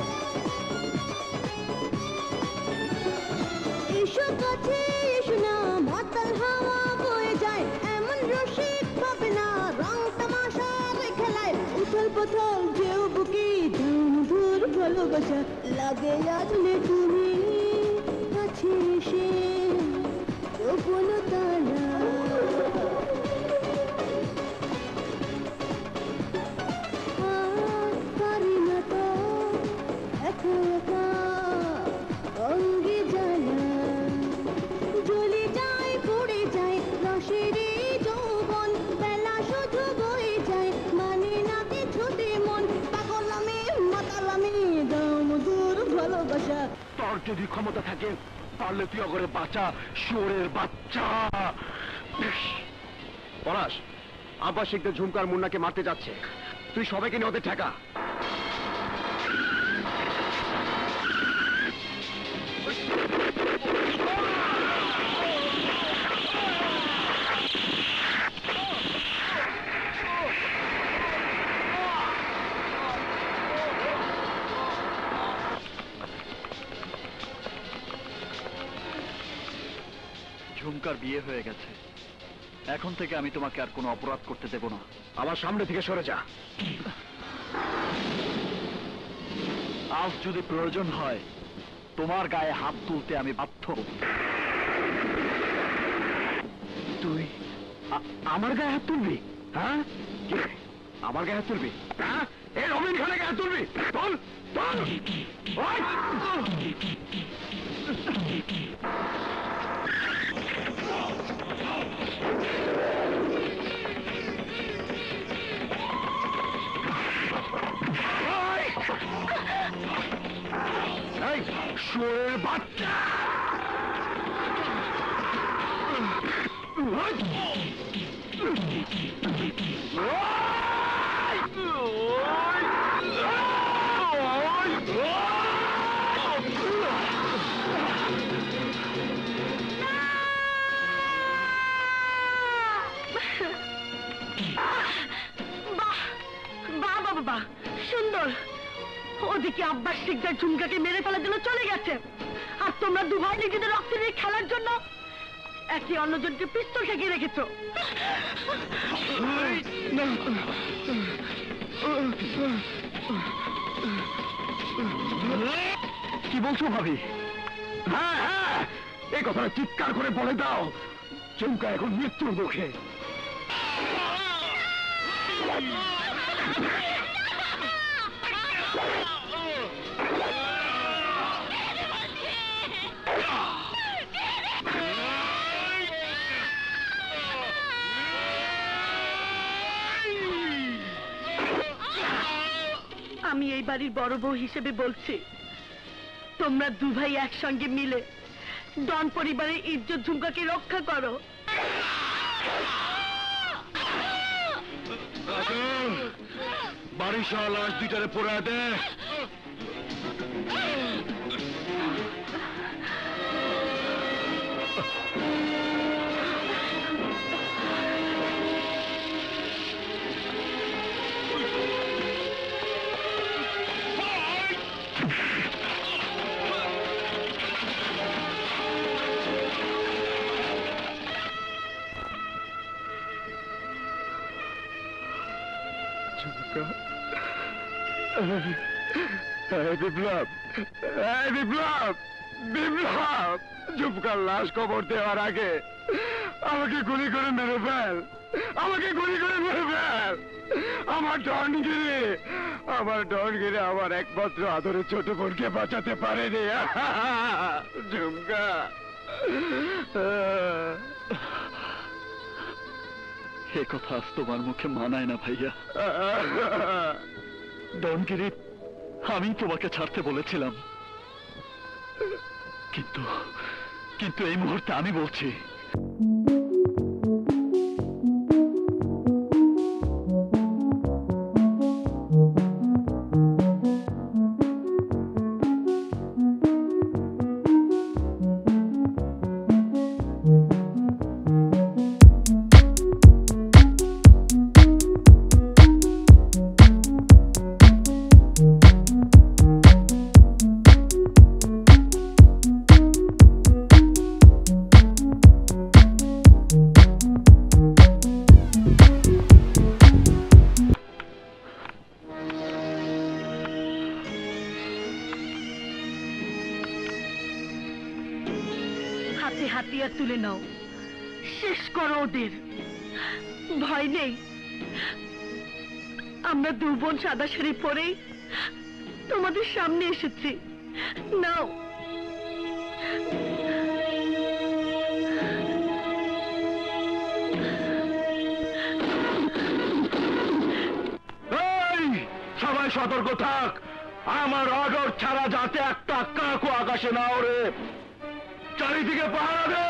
এসো কাছে এসো না মাতাল হাওয়া বয়ে যায় এমন রসিক পাবে না রং তামাশার খেলায় উথল পথল যেও বুকে দাম ধুর ভালোবাসা লাগে আসলে তুমি কাছে এসে গোপন তালা পারি না তো একা একা অঙ্গে জ্বালা জ্বলে যায় পড়ে যায় রসের যৌবন বেলা শুধু বয়ে যায় মানে না কিছুতে মন পাগলামে মাতালামে দাম দূর ভালোবাসা তোর যদি ক্ষমতা থাকে পারলে তুই অগরে বাঁচা শুয়োরের বাচ্চা। পলাশ, আব্বা শিখতে ঝুমকার মুন্নাকে মারতে যাচ্ছে, তুই সবাইকে নিয়ে ওদের ঠেকা। ঝুমকার বিয়ে হয়ে গেছে, এখন থেকে আমি তোমাকে আর কোনো অপরাধ করতে দেব না। আমার সামনে থেকে সরে যা। আজ যদি প্রয়োজন হয় তোমার গায়ে হাত তুলতে আমি বাধ্য। তুই আ- আমার গায়ে হাত তুলবি? হ্যাঁ, কে আমার গায়ে হাত তুলবি? হ্যাঁ, এই রবিন খানের গায়ে হাত তুলবি? বল বল। ওই! এই শুয়োরের বাচ্চা! বাহ বাবা বাহ, সুন্দর। ওদিকে আব্বাস শিকদার ঝুমকাকে মেরে ফেলার জন্য চলে গেছে, আর তোমরা দু ভাই নিজেদের রক্ত নিয়ে খেলার জন্য একে অন্যজনকে পিস্তল ঠেকিয়ে রেখেছো। কি বলছো ভাবি? হ্যাঁ হ্যাঁ, এই কথাটা চিৎকার করে বলে দাও, ঝুমকা এখন মৃত্যুর মুখে। আমি এই বাড়ির বড় বউ হিসেবে বলছি, তোমরা দু ভাই একসঙ্গে মিলে ডন পরিবারের ইজ্জত ঝুমকাকে রক্ষা করো। বাড়ির সহ লাশ দুইটারে পোড়া দে। বিপ্লব, বিপ্লব, বিপ্লব, ঝুমকার লাশ কবর দেওয়ার আগে আমাকে গুলি করে মেরে ফেল, আমাকে গুলি করে মেরে ফেল। আমার ডনগিরি, আমার ডনগিরি আমার একমাত্র আদরের ছোট বোনকে বাঁচাতে পারেনি। ঝুমকা, এ কথা আজ তোমার মুখে মানায় না ভাইয়া। ডনগিরি, আমি তোমাকে ছাড়তে বলেছিলাম, কিন্তু কিন্তু এই মুহূর্তে আমি বলছি হাতে হাতিয়ার তুলে নাও, শেষ করো ওদের। ভয় নেই, আমরা দু বোন সাদা শাড়ি পরেই তোমাদের সামনে এসেছি। নাও। এই, সবাই সতর্ক থাক, আমার অর্ডার ছাড়া যাতে একটা কাকও আকাশে না ওড়ে। চারিদিকে পাহারা দে।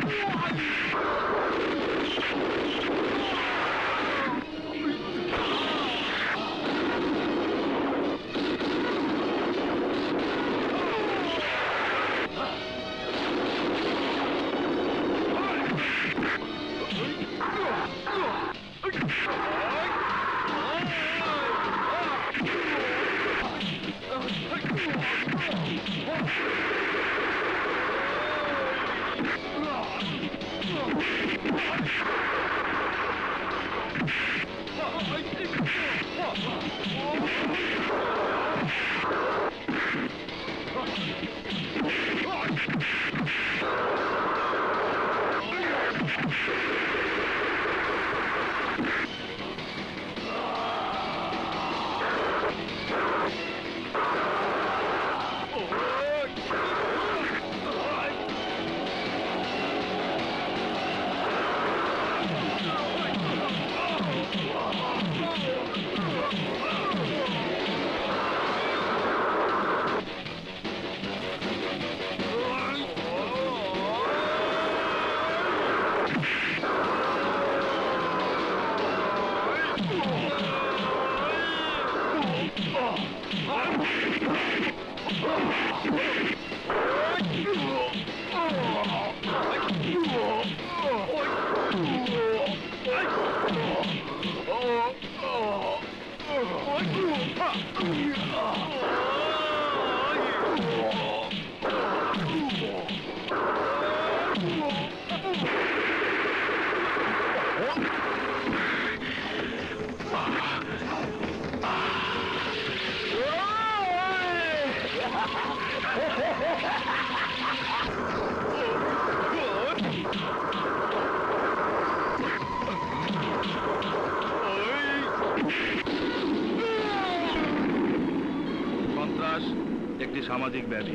সামাজিক ব্যাধি।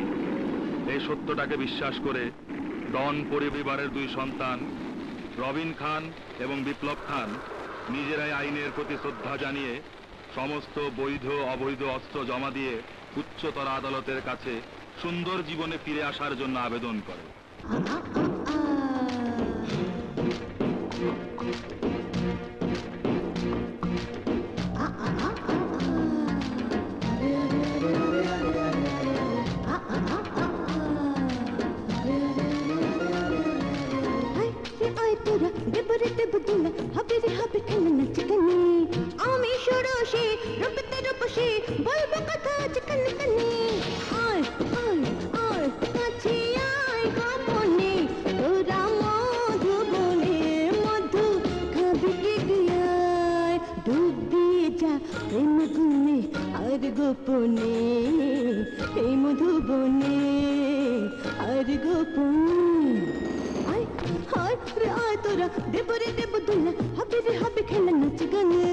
এই সত্যটাকে বিশ্বাস করে ডন পরিবারের দুই সন্তান রবিন খান এবং বিপ্লব খান নিজেরাই আইনের প্রতি শ্রদ্ধা জানিয়ে সমস্ত বৈধ অবৈধ অস্ত্র জমা দিয়ে উচ্চতর আদালতের কাছে সুন্দর জীবনে ফিরে আসার জন্য আবেদন করে। আমি সরসে রূপতে রূপসে বলবো কথা চিকন কানে আয় আয় আয় কাছে আয় গোপনে তোরা মধুবনে মধু খাবি কে গিয়ায় ডুব দিয়ে যা প্রেম গুনে আর গোপনে এই মধুবনে আর গোপনে আয় হায় রে আয় তোরা দেব রে দেব দুলা হাবি রে হাবি খেলা নাচ গানে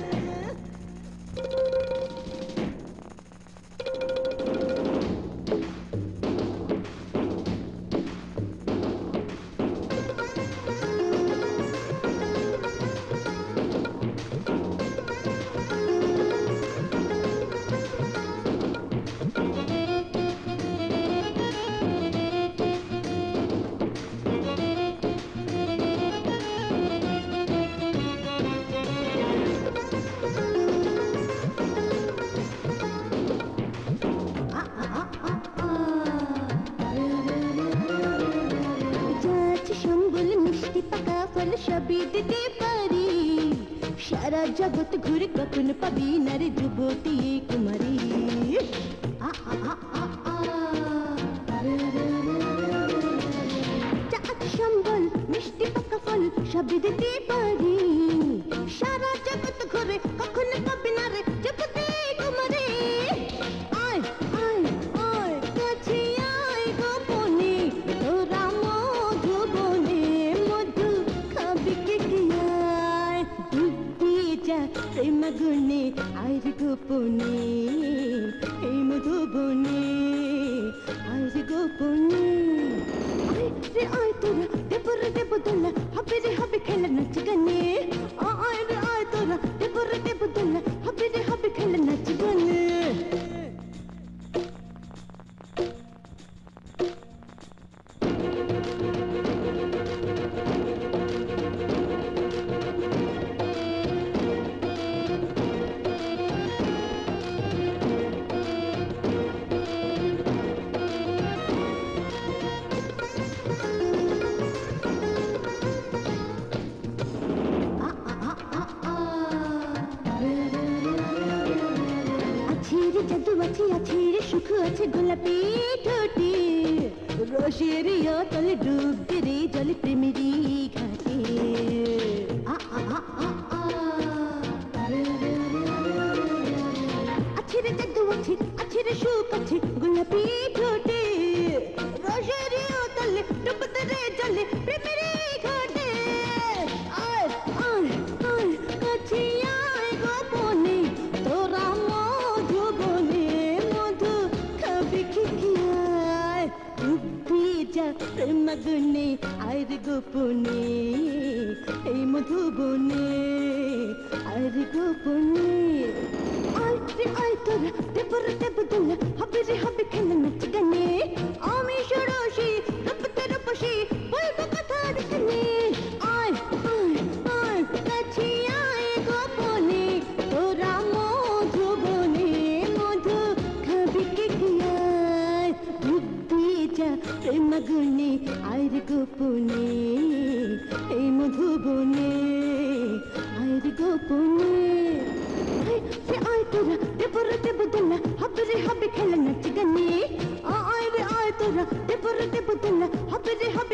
দিতে পারি সারা জগৎ ঘুরে কখন পাবি নারে যুবতী কুমারী চাঁদ সম্বল মিষ্টি পাকা ফল সবই দিতে পারি সারা জগৎ ঘুরে কখন পাবি নারে যুবতী কুমারী আয় আয় আয় কাছে আয় গোপনে তোরা মধুবনে মধু খাবি কে গিয়ায় ডুব দিয়ে যা প্রেম গুনে আর গোপনে এই মধুবনে আর গোপনে আয় রে আয় তোরা দেব রে দেব দোলা হবে রে হবে খেলা নাচ গানে আয় রে আয় তোরা দেব রে দেব দোলা হবে রে হবে খেলা নাচ গানে জাদু আছে আছে রে সুখ আছে গোলাপি ঠোঁটে রসের তলে ডুব দে রে জলে প্রেমেরই ঘাটে আ আ আ আ আ আছে রে জাদু আছে আছে রে সুখ আছে গোলাপি ঠোঁটে রসের তলে ডুব দে রে জলে প্রেমেরই ঘাটে আয় আয় আয় কাছে আয় গোপনে তোরা মধু বনে মধু খাবি কি আয় ডুবি যা প্রেম গুনে আয় রে গোপনে এই মধু বনে আয় রে গোপনে আয় রে আয় তোরা দেবর দেব দোলা হবে রে হবে খেলা নাচ গানে আমি সরসি রূপতে রূপসী বলবো কথা দেখনে আয় আয় আয় কাছে আয় গোপনে তোরা মধু বনে মধু খাবি কে আয় ডুবি যা প্রেম গুনে আয় রে গোপনে এই মধু বনে আয় রে গোপনে আয় তোরা দেবর দেব দোলা হবে রে হবে খেলা নাচ গানে আয় রে আয় তোরা দেবর দেব দোলা হবে রে হবে